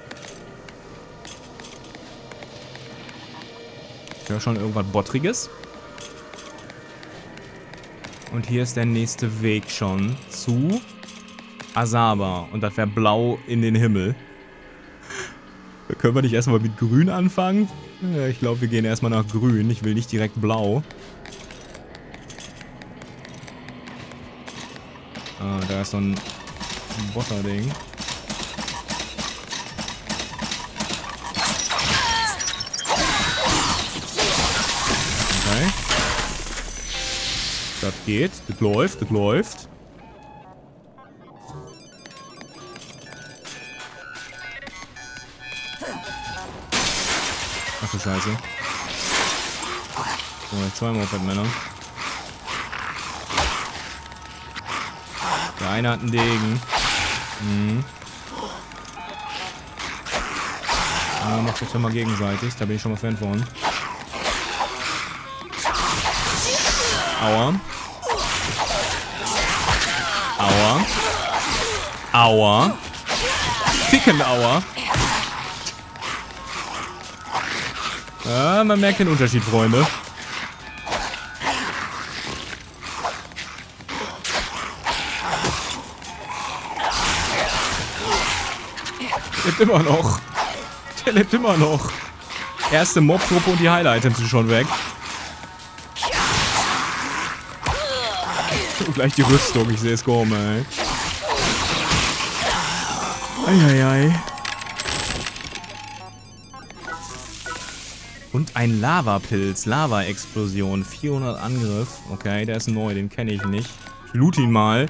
Ich höre schon irgendwas Bottriges. Und hier ist der nächste Weg schon zu Asaba. Und das wäre blau in den Himmel. Können wir nicht erstmal mit grün anfangen? Ja, ich glaube, wir gehen erstmal nach grün. Ich will nicht direkt blau. Ah, da ist so ein Botter-Ding. Okay. Das geht. Das läuft. Das läuft. Ach du Scheiße. So, zwei Moped-Männer. Der eine hat einen Degen. Mhm. Ja, macht das schon mal gegenseitig. Da bin ich schon mal Fan von. Aua. Aua. Aua. Fickende Aua. Ja, man merkt den Unterschied, Freunde. Der lebt immer noch. Der lebt immer noch. Erste Mob-Gruppe und die Heil-Items sind schon weg. Und gleich die Rüstung, ich sehe es kommen, ey. Eieiei. Und ein Lavapilz, Lava-Explosion, 400 Angriff. Okay, der ist neu, den kenne ich nicht. Ich loot ihn mal.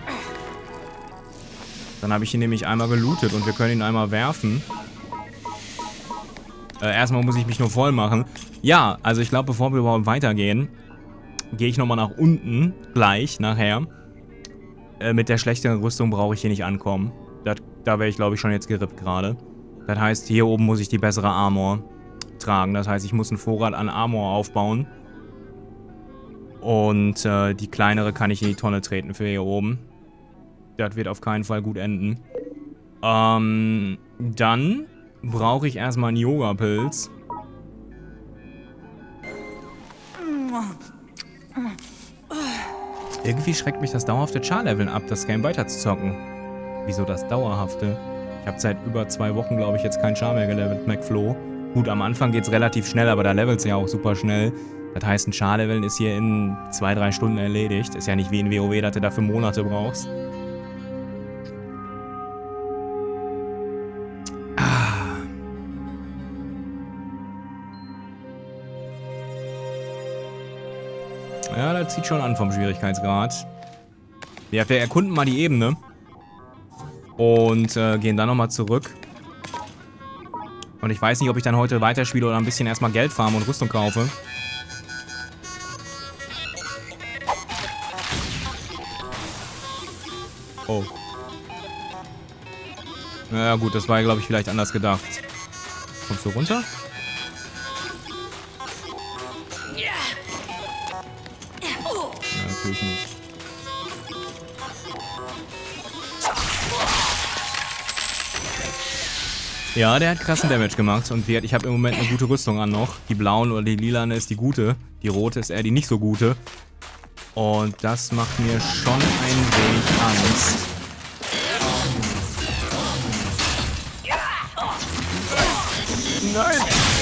Dann habe ich ihn nämlich einmal gelootet und wir können ihn einmal werfen. Erstmal muss ich mich nur voll machen. Ja, also ich glaube, bevor wir überhaupt weitergehen, gehe ich nochmal nach unten, gleich, nachher. Mit der schlechteren Rüstung brauche ich hier nicht ankommen. Da wäre ich, glaube ich, schon jetzt gerippt gerade. Das heißt, hier oben muss ich die bessere Armor tragen. Das heißt, ich muss einen Vorrat an Armor aufbauen. Und die kleinere kann ich in die Tonne treten für hier oben. Das wird auf keinen Fall gut enden. Dann brauche ich erstmal einen Yoga-Pilz. Irgendwie schreckt mich das dauerhafte Char-Leveln ab, das Game weiter zu zocken. Wieso das dauerhafte? Ich habe seit über 2 Wochen, glaube ich, jetzt kein Char mehr gelevelt, McFlo. Gut, am Anfang geht es relativ schnell, aber da levelt es ja auch super schnell. Das heißt, ein Char-Leveln ist hier in 2-3 Stunden erledigt. Ist ja nicht wie in WoW, dass du dafür Monate brauchst. Ja, das zieht schon an vom Schwierigkeitsgrad. Ja, wir erkunden mal die Ebene. Und gehen dann nochmal zurück. Und ich weiß nicht, ob ich dann heute weiterspiele oder ein bisschen erstmal Geld farme und Rüstung kaufe. Oh. Ja gut, das war, glaube ich, vielleicht anders gedacht. Kommst du runter? Ja, natürlich nicht. Ja, der hat krassen Damage gemacht und ich habe im Moment eine gute Rüstung an noch. Die blauen oder die lilane ist die gute. Die rote ist eher die nicht so gute. Und das macht mir schon ein wenig Angst. Nein!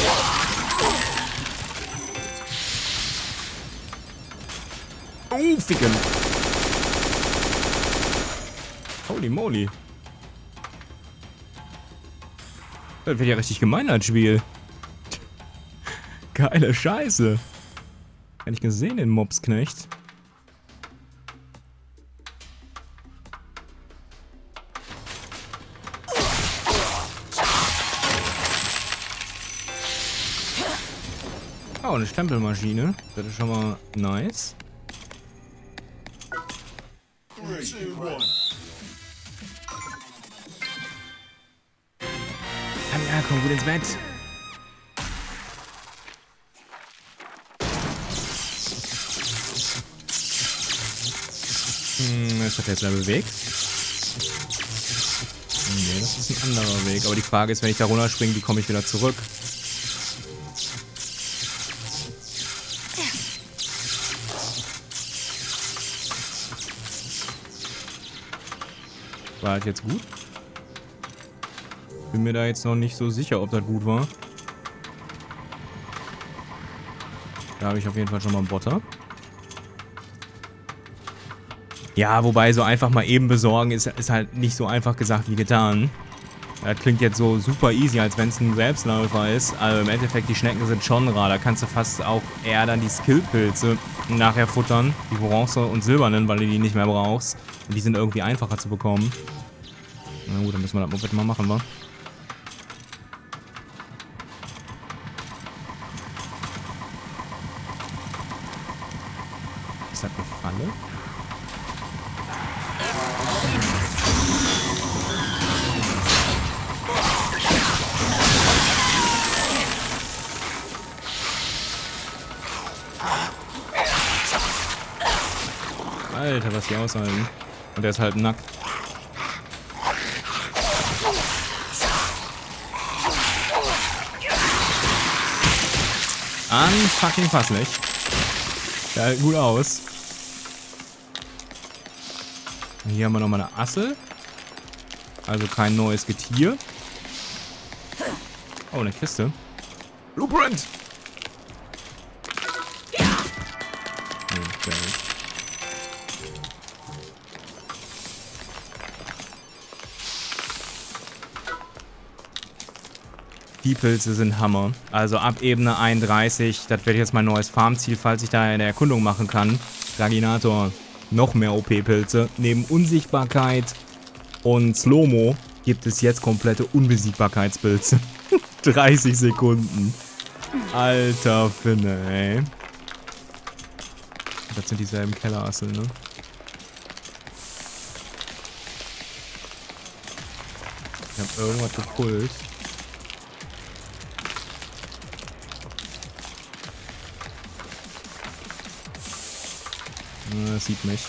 Oh, ficken! Holy moly! Das wird ja richtig gemein, das Spiel. Geile Scheiße. Hätte ich gesehen, den Mobsknecht. Oh, eine Stempelmaschine. Das ist schon mal nice. Ja, komm gut ins Bett. Ist das jetzt der Weg? Nee, das ist ein anderer Weg. Aber die Frage ist, wenn ich da runterspringe, wie komme ich wieder zurück? War das jetzt gut? Bin mir da jetzt noch nicht so sicher, ob das gut war. Da habe ich auf jeden Fall schon mal einen Botter. Ja, wobei so einfach mal eben besorgen ist halt nicht so einfach gesagt wie getan. Das klingt jetzt so super easy, als wenn es ein Selbstläufer ist. Aber im Endeffekt, die Schnecken sind schon rar. Da kannst du fast auch eher dann die Skillpilze nachher futtern. Die Bronze und Silbernen, weil du die nicht mehr brauchst. Und die sind irgendwie einfacher zu bekommen. Na gut, dann müssen wir das Moped mal machen, wa? Ist das eine Falle? Alter, was die aushalten. Und der ist halt nackt. Unfucking fasslich. Der hält gut aus. Hier haben wir nochmal eine Assel. Also kein neues Getier. Oh, eine Kiste. Blueprint! Okay. Die Pilze sind Hammer. Also ab Ebene 31, das wird jetzt mein neues Farmziel, falls ich da eine Erkundung machen kann. Draginator, noch mehr OP-Pilze. Neben Unsichtbarkeit und Slow-Mo gibt es jetzt komplette Unbesiegbarkeitspilze. 30 Sekunden. Alter Finne, ey. Das sind dieselben Kellerasseln, ne? Ich hab irgendwas gepullt. Das sieht mich.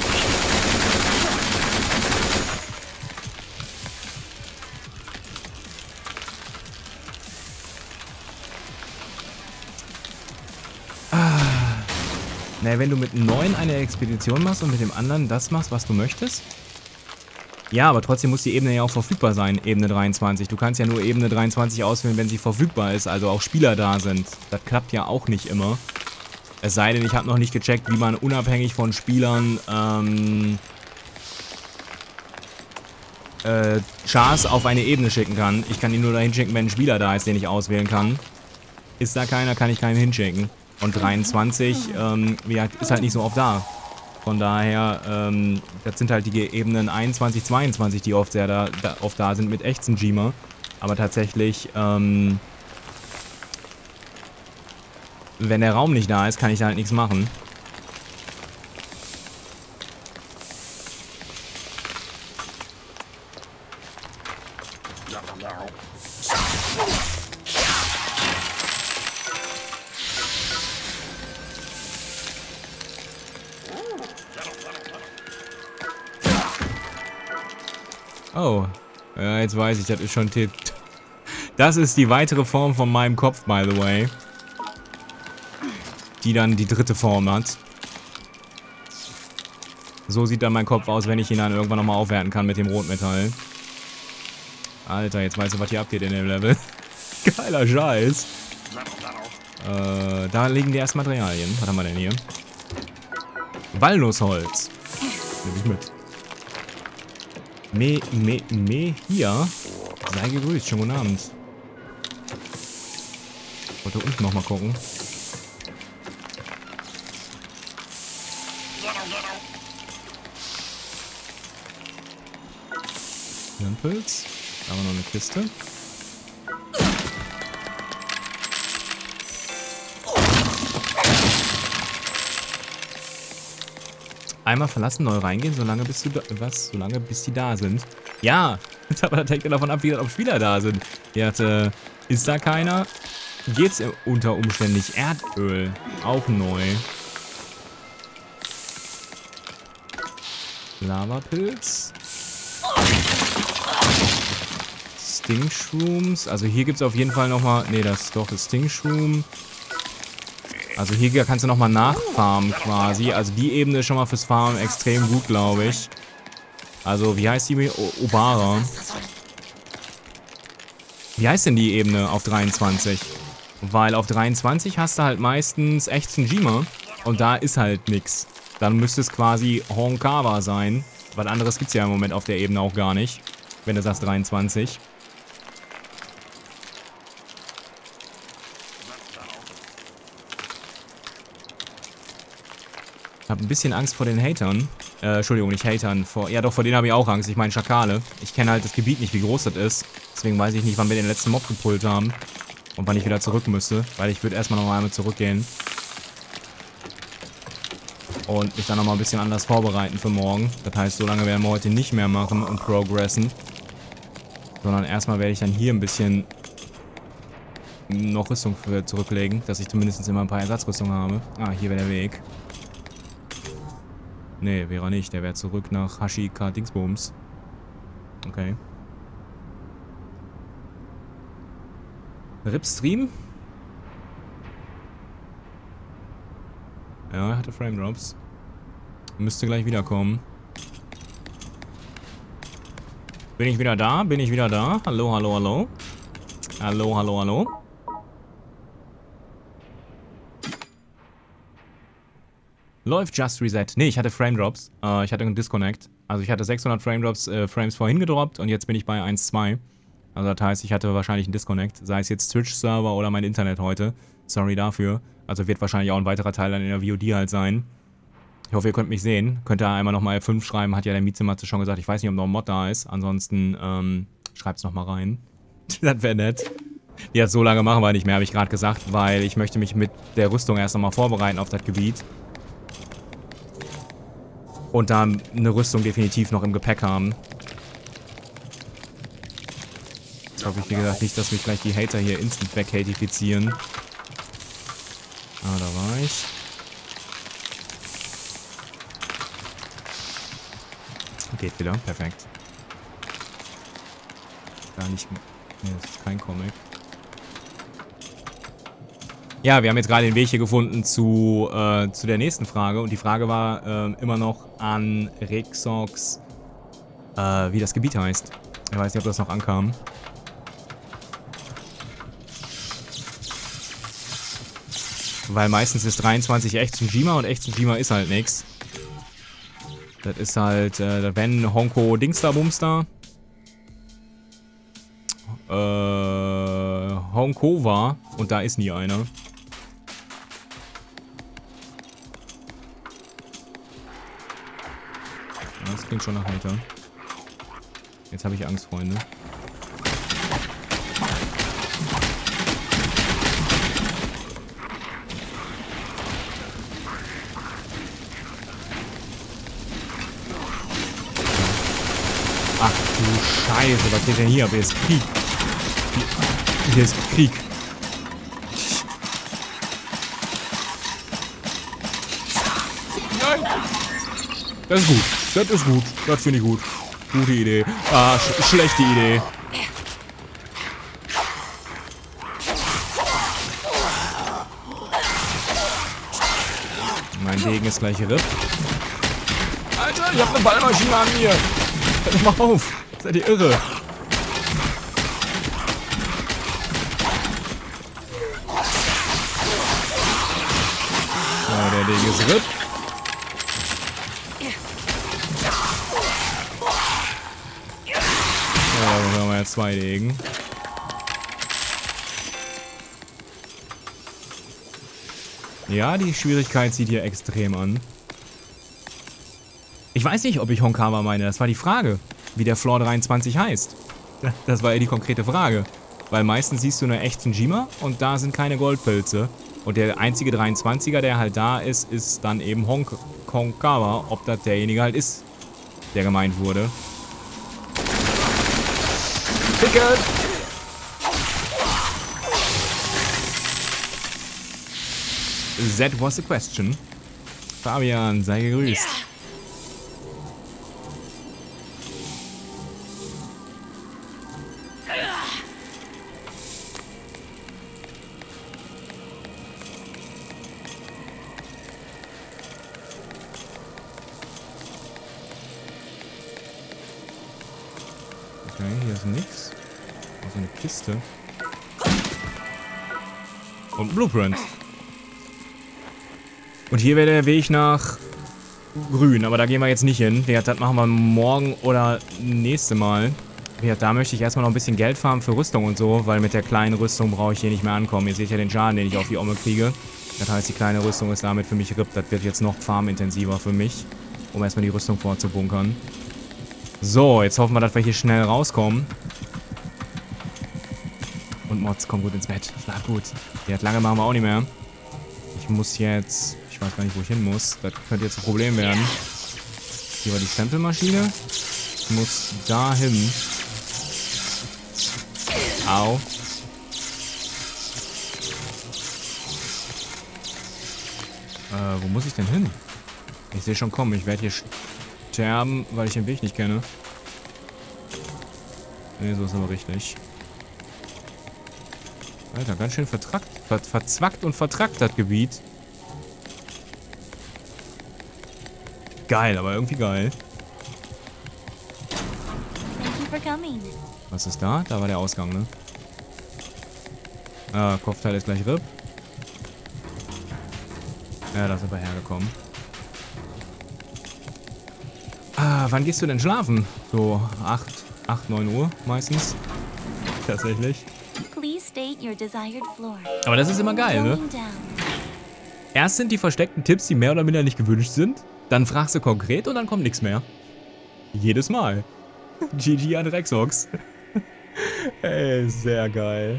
Naja, wenn du mit 9 eine Expedition machst und mit dem anderen das machst, was du möchtest. Ja, aber trotzdem muss die Ebene ja auch verfügbar sein, Ebene 23. Du kannst ja nur Ebene 23 auswählen, wenn sie verfügbar ist, also auch Spieler da sind. Das klappt ja auch nicht immer. Es sei denn, ich habe noch nicht gecheckt, wie man unabhängig von Spielern Chars auf eine Ebene schicken kann. Ich kann ihn nur dahin schicken, wenn ein Spieler da ist, den ich auswählen kann. Ist da keiner, kann ich keinen hinschicken. Und 23 ist halt nicht so oft da. Von daher, das sind halt die Ebenen 21, 22, die oft oft da sind mit echten Jima. Aber tatsächlich, wenn der Raum nicht da ist, kann ich da halt nichts machen. Oh, ja, jetzt weiß ich, das ist schon... Das ist die weitere Form von meinem Kopf, by the way. Die dann die dritte Form hat. So sieht dann mein Kopf aus, wenn ich ihn dann irgendwann nochmal aufwerten kann mit dem Rotmetall. Alter, jetzt weißt du, was hier abgeht in dem Level. Geiler Scheiß. Da liegen die ersten Materialien. Was haben wir denn hier? Walnussholz. Nehme ich mit. Hier. Sei gegrüßt, schönen guten Abend. Ich wollte unten nochmal gucken. Hier ein Pilz. Da haben wir noch eine Kiste. Einmal verlassen, neu reingehen, solange bis die da sind. Ja, aber das hängt ja davon ab, ob Spieler da sind. Jetzt, ist da keiner? Geht's unter Umständen nicht. Erdöl, auch neu. Lavapilz. Sting-Shrooms. Also hier gibt's auf jeden Fall nochmal... Ne, das ist doch das Sting-Shroom. Also hier kannst du nochmal nachfarmen quasi. Also die Ebene ist schon mal fürs Farmen extrem gut, glaube ich. Also wie heißt die? Obara. Wie heißt denn die Ebene auf 23? Weil auf 23 hast du halt meistens echten Jima. Und da ist halt nix. Dann müsste es quasi Honkawa sein. Was anderes gibt es ja im Moment auf der Ebene auch gar nicht. Wenn du sagst 23. Ich habe ein bisschen Angst vor den Hatern. Entschuldigung, nicht Hatern. Ja doch, vor denen habe ich auch Angst. Ich meine Schakale. Ich kenne halt das Gebiet nicht, wie groß das ist. Deswegen weiß ich nicht, wann wir den letzten Mob gepullt haben. Und wann ich wieder zurück müsste. Weil ich würde erstmal noch einmal zurückgehen. Und mich dann nochmal ein bisschen anders vorbereiten für morgen. Das heißt, so lange werden wir heute nicht mehr machen und progressen. Sondern erstmal werde ich dann hier ein bisschen noch Rüstung für zurücklegen. Dass ich zumindest immer ein paar Ersatzrüstungen habe. Ah, hier wäre der Weg. Nee, wäre er nicht. Der wäre zurück nach Hashika Dingsbums. Okay. Ripstream? Ja, er hatte Frame Drops. Müsste gleich wiederkommen. Bin ich wieder da? Bin ich wieder da? Hallo, hallo, hallo. Hallo, hallo, hallo. Läuft Just Reset. Nee, ich hatte Frame Drops. Ich hatte einen Disconnect. Also ich hatte 600 Frame Drops, Frames vorhin gedroppt und jetzt bin ich bei 1,2. Also das heißt, ich hatte wahrscheinlich einen Disconnect. Sei es jetzt Twitch-Server oder mein Internet heute. Sorry dafür. Also wird wahrscheinlich auch ein weiterer Teil dann in der VOD halt sein. Ich hoffe, ihr könnt mich sehen. Könnt ihr einmal nochmal F5 schreiben. Hat ja der Mietzematze schon gesagt. Ich weiß nicht, ob noch ein Mod da ist. Ansonsten schreibt es nochmal rein. Das wäre nett. Jetzt so lange machen wir nicht mehr, habe ich gerade gesagt. Weil ich möchte mich mit der Rüstung erst nochmal vorbereiten auf das Gebiet. Und dann eine Rüstung definitiv noch im Gepäck haben. Jetzt hoffe ich, wie gesagt, nicht, dass mich gleich die Hater hier instant weghatifizieren. Ah, da war ich. geht wieder. Perfekt. Gar nicht... Nee, das ist kein Comic. Ja, wir haben jetzt gerade den Weg hier gefunden zu der nächsten Frage. Und die Frage war immer noch an Rexox, wie das Gebiet heißt. Ich weiß nicht, ob das noch ankam. Weil meistens ist 23 echt Tsushima und echt Tsushima ist halt nix. Das ist halt, wenn Honko Dingster Bumster. Honko war und da ist nie einer. Das klingt schon nach heiter. Jetzt habe ich Angst, Freunde. Ach du Scheiße, was geht denn hier ab? Hier ist Krieg. Hier ist Krieg. Nein! Das ist gut. Das ist gut. Das finde ich gut. Gute Idee. Ah, schlechte Idee. Mein Degen ist gleich RIP. Alter, ich hab eine Ballmaschine an mir. Hört mal auf. Seid ihr irre? Ja, der Degen ist RIP. Ja, dann haben wir jetzt 2 Degen. Ja, die Schwierigkeit zieht hier extrem an. Ich weiß nicht, ob ich Honkawa meine. Das war die Frage, wie der Floor 23 heißt. Das war ja die konkrete Frage. Weil meistens siehst du eine echte Tsushima und da sind keine Goldpilze. Und der einzige 23er, der halt da ist, ist dann eben Honkawa. Ob das derjenige halt ist, der gemeint wurde. Ticket! That was the question. Fabian, sei gegrüßt. Okay, hier ist nichts. Also eine Kiste. Und ein Blueprint. Und hier wäre der Weg nach Grün, aber da gehen wir jetzt nicht hin. Das machen wir morgen oder nächste Mal. Da möchte ich erstmal noch ein bisschen Geld farmen für Rüstung und so, weil mit der kleinen Rüstung brauche ich hier nicht mehr ankommen. Ihr seht ja den Schaden, den ich auf die Omme kriege. Das heißt, die kleine Rüstung ist damit für mich RIP. Das wird jetzt noch farmintensiver für mich, um erstmal die Rüstung vorzubunkern. So, jetzt hoffen wir, dass wir hier schnell rauskommen. Und Mods, komm gut ins Bett. Schlaf gut. Die hat lange machen wir auch nicht mehr. Ich muss jetzt... Ich weiß gar nicht, wo ich hin muss. Das könnte jetzt ein Problem werden. Hier war die Stempelmaschine. Ich muss da hin. Au. Wo muss ich denn hin? Ich sehe schon kommen. Ich werde hier sterben, weil ich den Weg nicht kenne. Ne, so ist aber richtig. Alter, ganz schön verzwackt und vertrackt, das Gebiet. Geil, aber irgendwie geil. Was ist da? Da war der Ausgang, ne? Ah, Kopfteil ist gleich RIP. Ja, da sind wir hergekommen. Ah, wann gehst du denn schlafen? So 8, 9 Uhr meistens. Tatsächlich. Aber das ist immer geil, ne? Erst sind die versteckten Tipps, die mehr oder minder nicht gewünscht sind. Dann fragst du konkret und dann kommt nichts mehr. Jedes Mal. GG an Rexox. Ey, sehr geil.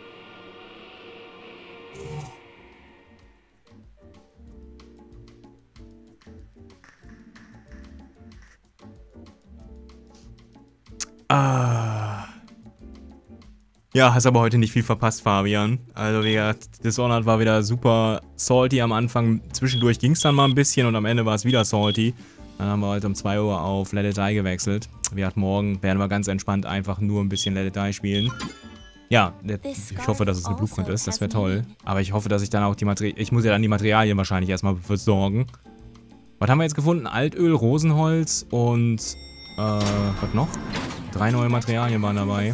Ja, hast aber heute nicht viel verpasst, Fabian. Also, wie gesagt, Dishonored war wieder super salty am Anfang. Zwischendurch ging es dann mal ein bisschen und am Ende war es wieder salty. Dann haben wir heute um 2 Uhr auf Let It Die gewechselt. Wie gesagt, morgen werden wir ganz entspannt einfach nur ein bisschen Let It Die spielen. Ja, ich hoffe, dass es eine Blueprint ist. Das wäre toll. Aber ich hoffe, dass ich dann auch die Materialien... Ich muss ja dann die Materialien wahrscheinlich erstmal besorgen. Was haben wir jetzt gefunden? Altöl, Rosenholz und... was noch? 3 neue Materialien waren dabei.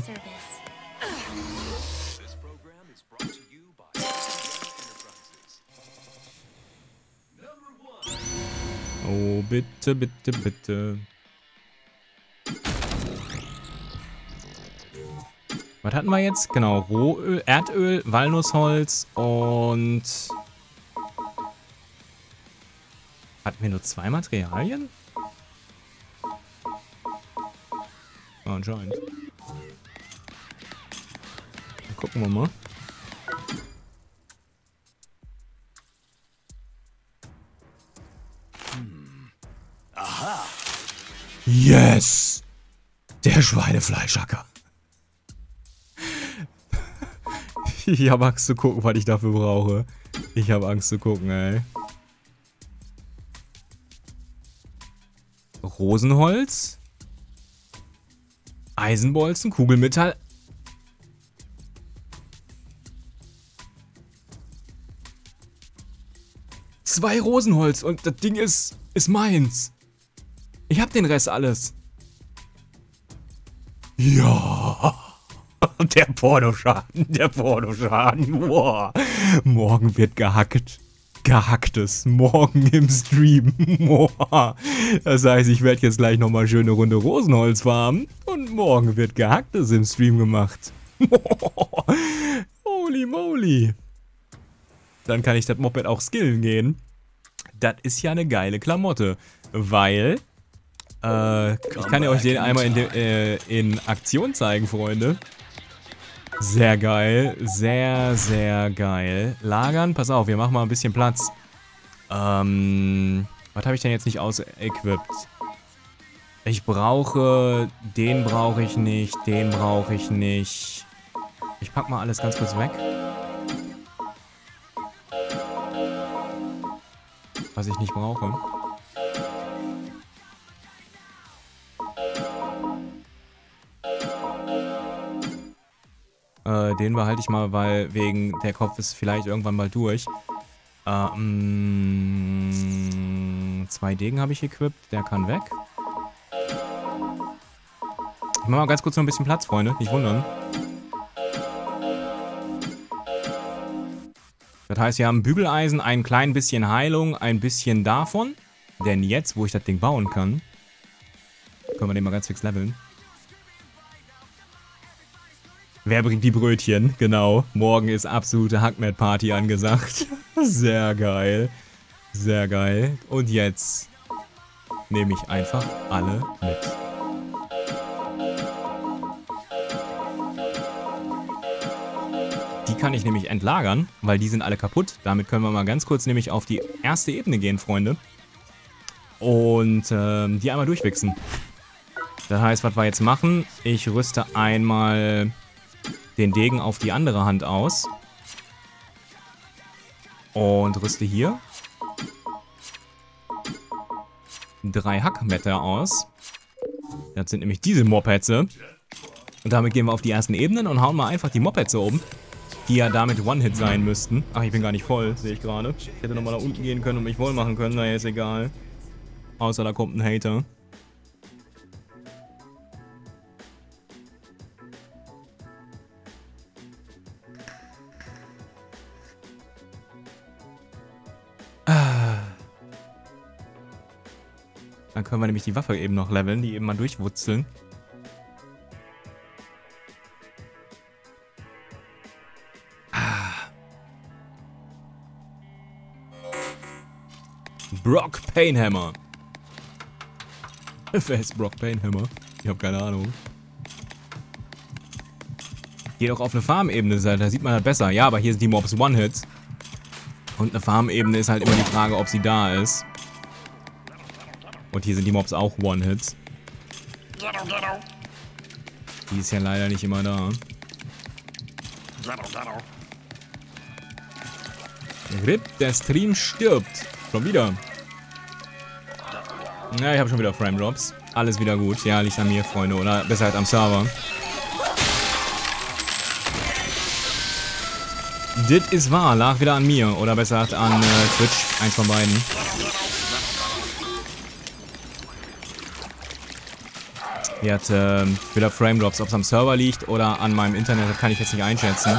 Oh, bitte, bitte, bitte. Was hatten wir jetzt? Genau, Rohöl, Erdöl, Walnussholz und... Hatten wir nur 2 Materialien? Ah, anscheinend. Dann gucken wir mal. Aha! Yes! Der Schweinefleischacker. Ich habe Angst zu gucken, was ich dafür brauche. Ich habe Angst zu gucken, ey. Rosenholz. Eisenbolzen, Kugelmetall. Zwei Rosenholz und das Ding ist meins. Ich hab den Rest alles. Ja. Der Pornoschaden, der Pornoschaden. Boah. Morgen wird gehackt. Gehacktes. Morgen im Stream. Boah. Das heißt, ich werde jetzt gleich nochmal schöne Runde Rosenholz farmen. Und morgen wird Gehacktes im Stream gemacht. Boah. Holy moly. Dann kann ich das Moped auch skillen gehen. Das ist ja eine geile Klamotte. Weil... ich kann ja euch den einmal in Aktion zeigen, Freunde. Sehr geil. Sehr, sehr geil. Lagern, pass auf, wir machen mal ein bisschen Platz. Was habe ich denn jetzt nicht ausequipped? Ich brauche... Den brauche ich nicht. Den brauche ich nicht. Ich pack mal alles ganz kurz weg. Was ich nicht brauche. Den behalte ich mal, weil wegen der Kopf ist vielleicht irgendwann mal durch. 2 Degen habe ich equipped, der kann weg. Ich mache mal ganz kurz noch ein bisschen Platz, Freunde, nicht wundern. Das heißt, wir haben Bügeleisen, ein klein bisschen Heilung, ein bisschen davon. Denn jetzt, wo ich das Ding bauen kann, können wir den mal ganz fix leveln. Wer bringt die Brötchen? Genau. Morgen ist absolute Hackmat-Party angesagt. Sehr geil. Sehr geil. Und jetzt nehme ich einfach alle mit. Die kann ich nämlich entlagern, weil die sind alle kaputt. Damit können wir mal ganz kurz nämlich auf die erste Ebene gehen, Freunde. Und die einmal durchwichsen. Das heißt, was wir jetzt machen, ich rüste einmal... den Degen auf die andere Hand aus. Und rüste hier 3 Hackmetter aus. Das sind nämlich diese Mopeds. Und damit gehen wir auf die ersten Ebenen und hauen mal einfach die Mopeds oben. Die ja damit One-Hit sein müssten. Ach, ich bin gar nicht voll, sehe ich gerade. Ich hätte nochmal nach unten gehen können und mich voll machen können. Naja, ist egal. Außer da kommt ein Hater. Dann können wir nämlich die Waffe eben noch leveln, die eben mal durchwurzeln. Brock Painhammer. Wer ist Brock Painhammer? Ich habe keine Ahnung. Geht auch auf eine Farmebene, da sieht man das besser. Ja, aber hier sind die Mobs One-Hits. Und eine Farmebene ist halt immer die Frage, ob sie da ist. Und hier sind die Mobs auch One-Hits. Die ist ja leider nicht immer da. RIP, der Stream stirbt. Schon wieder. Ja, ich habe schon wieder Frame Drops. Alles wieder gut. Ja, liegt an mir, Freunde. Oder besser halt am Server. Das ist wahr. Lag wieder an mir. Oder besser halt an Twitch. Eins von beiden. Hier hat wieder Frame Drops. Ob es am Server liegt oder an meinem Internet, das kann ich jetzt nicht einschätzen.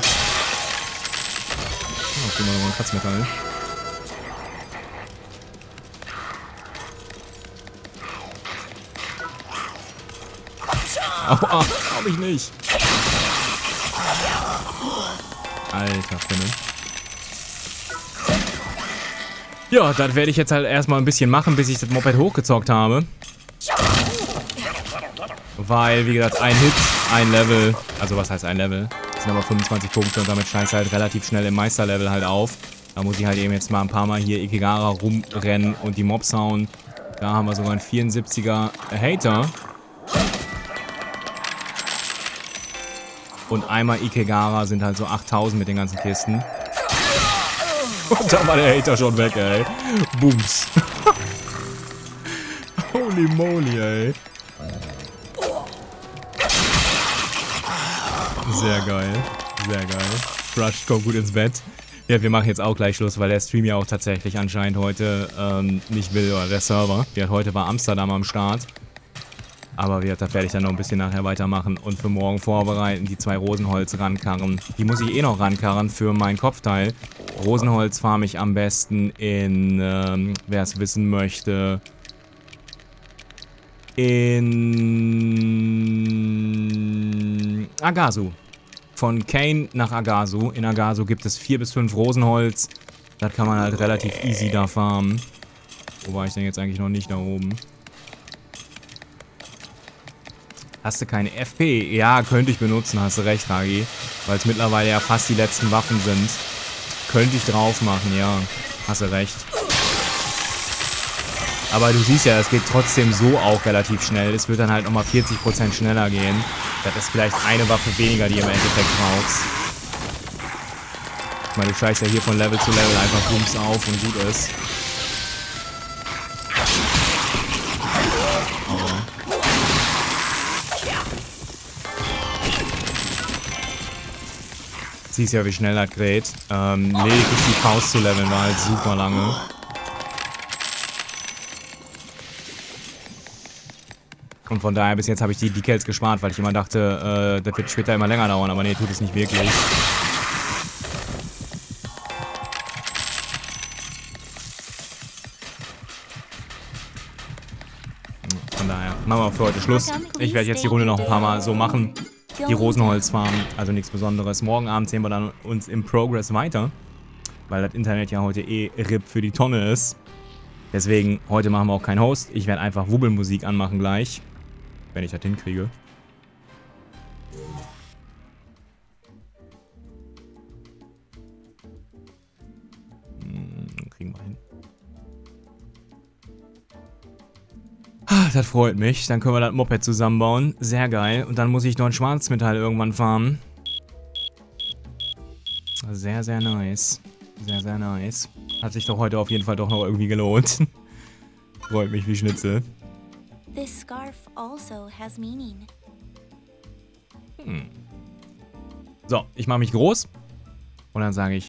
Oh, gehen wir noch ein Kratzmetall. Aua, glaub ich nicht. Alter Finne. Ja, das werde ich jetzt halt erstmal ein bisschen machen, bis ich das Moped hochgezockt habe. Weil, wie gesagt, ein Hit, ein Level, also was heißt ein Level? Das sind aber 25 Punkte und damit steigst du halt relativ schnell im Meisterlevel halt auf. Da muss ich halt eben jetzt mal ein paar Mal hier Ikegara rumrennen und die Mobs hauen. Da haben wir sogar einen 74er Hater. Und einmal Ikegara sind halt so 8000 mit den ganzen Kisten. Und da war der Hater schon weg, ey. Booms. Holy moly, ey. Sehr geil. Sehr geil. Rush kommt gut ins Bett. Ja, wir machen jetzt auch gleich Schluss, weil der Stream ja auch tatsächlich anscheinend heute nicht will, oder der Server. Ja, heute war Amsterdam am Start. Aber das werde ich dann noch ein bisschen nachher weitermachen und für morgen vorbereiten, die 2 Rosenholz rankarren. Die muss ich eh noch rankarren für mein Kopfteil. Rosenholz farme ich am besten in, wer es wissen möchte, in Agazu. Von Kane nach Agazu. In Agazu gibt es 4 bis 5 Rosenholz. Das kann man halt relativ easy da farmen. Wo war ich denn jetzt eigentlich noch nicht da oben? Hast du keine FP? Ja, könnte ich benutzen, hast du recht, Ragi. Weil es mittlerweile ja fast die letzten Waffen sind. Könnte ich drauf machen, ja. Hast du recht. Aber du siehst ja, es geht trotzdem so auch relativ schnell. Es wird dann halt nochmal 40% schneller gehen. Das ist vielleicht eine Waffe weniger, die du im Endeffekt brauchst. Ich meine, du scheißt ja hier von Level zu Level einfach Booms auf und gut ist. Siehst ja, wie schnell das geht. Lediglich die Faust zu leveln war halt super lange. Und von daher bis jetzt habe ich die Decals gespart, weil ich immer dachte, das wird später immer länger dauern, aber nee, tut es nicht wirklich. Von daher machen wir für heute Schluss. Ich werde jetzt die Runde noch ein paar Mal so machen. Die Rosenholzfarm, also nichts Besonderes. Morgen Abend sehen wir dann uns im Progress weiter, weil das Internet ja heute eh RIP für die Tonne ist. Deswegen, heute machen wir auch keinen Host. Ich werde einfach Wubbelmusik anmachen gleich, wenn ich das hinkriege. Kriegen wir hin. Das freut mich. Dann können wir das Moped zusammenbauen. Sehr geil. Und dann muss ich noch ein Schwarzmetall irgendwann farmen. Sehr, sehr nice. Sehr, sehr nice. Hat sich doch heute auf jeden Fall doch noch irgendwie gelohnt. Freut mich wie Schnitzel. This scarf also has meaning. So, ich mache mich groß. Und dann sage ich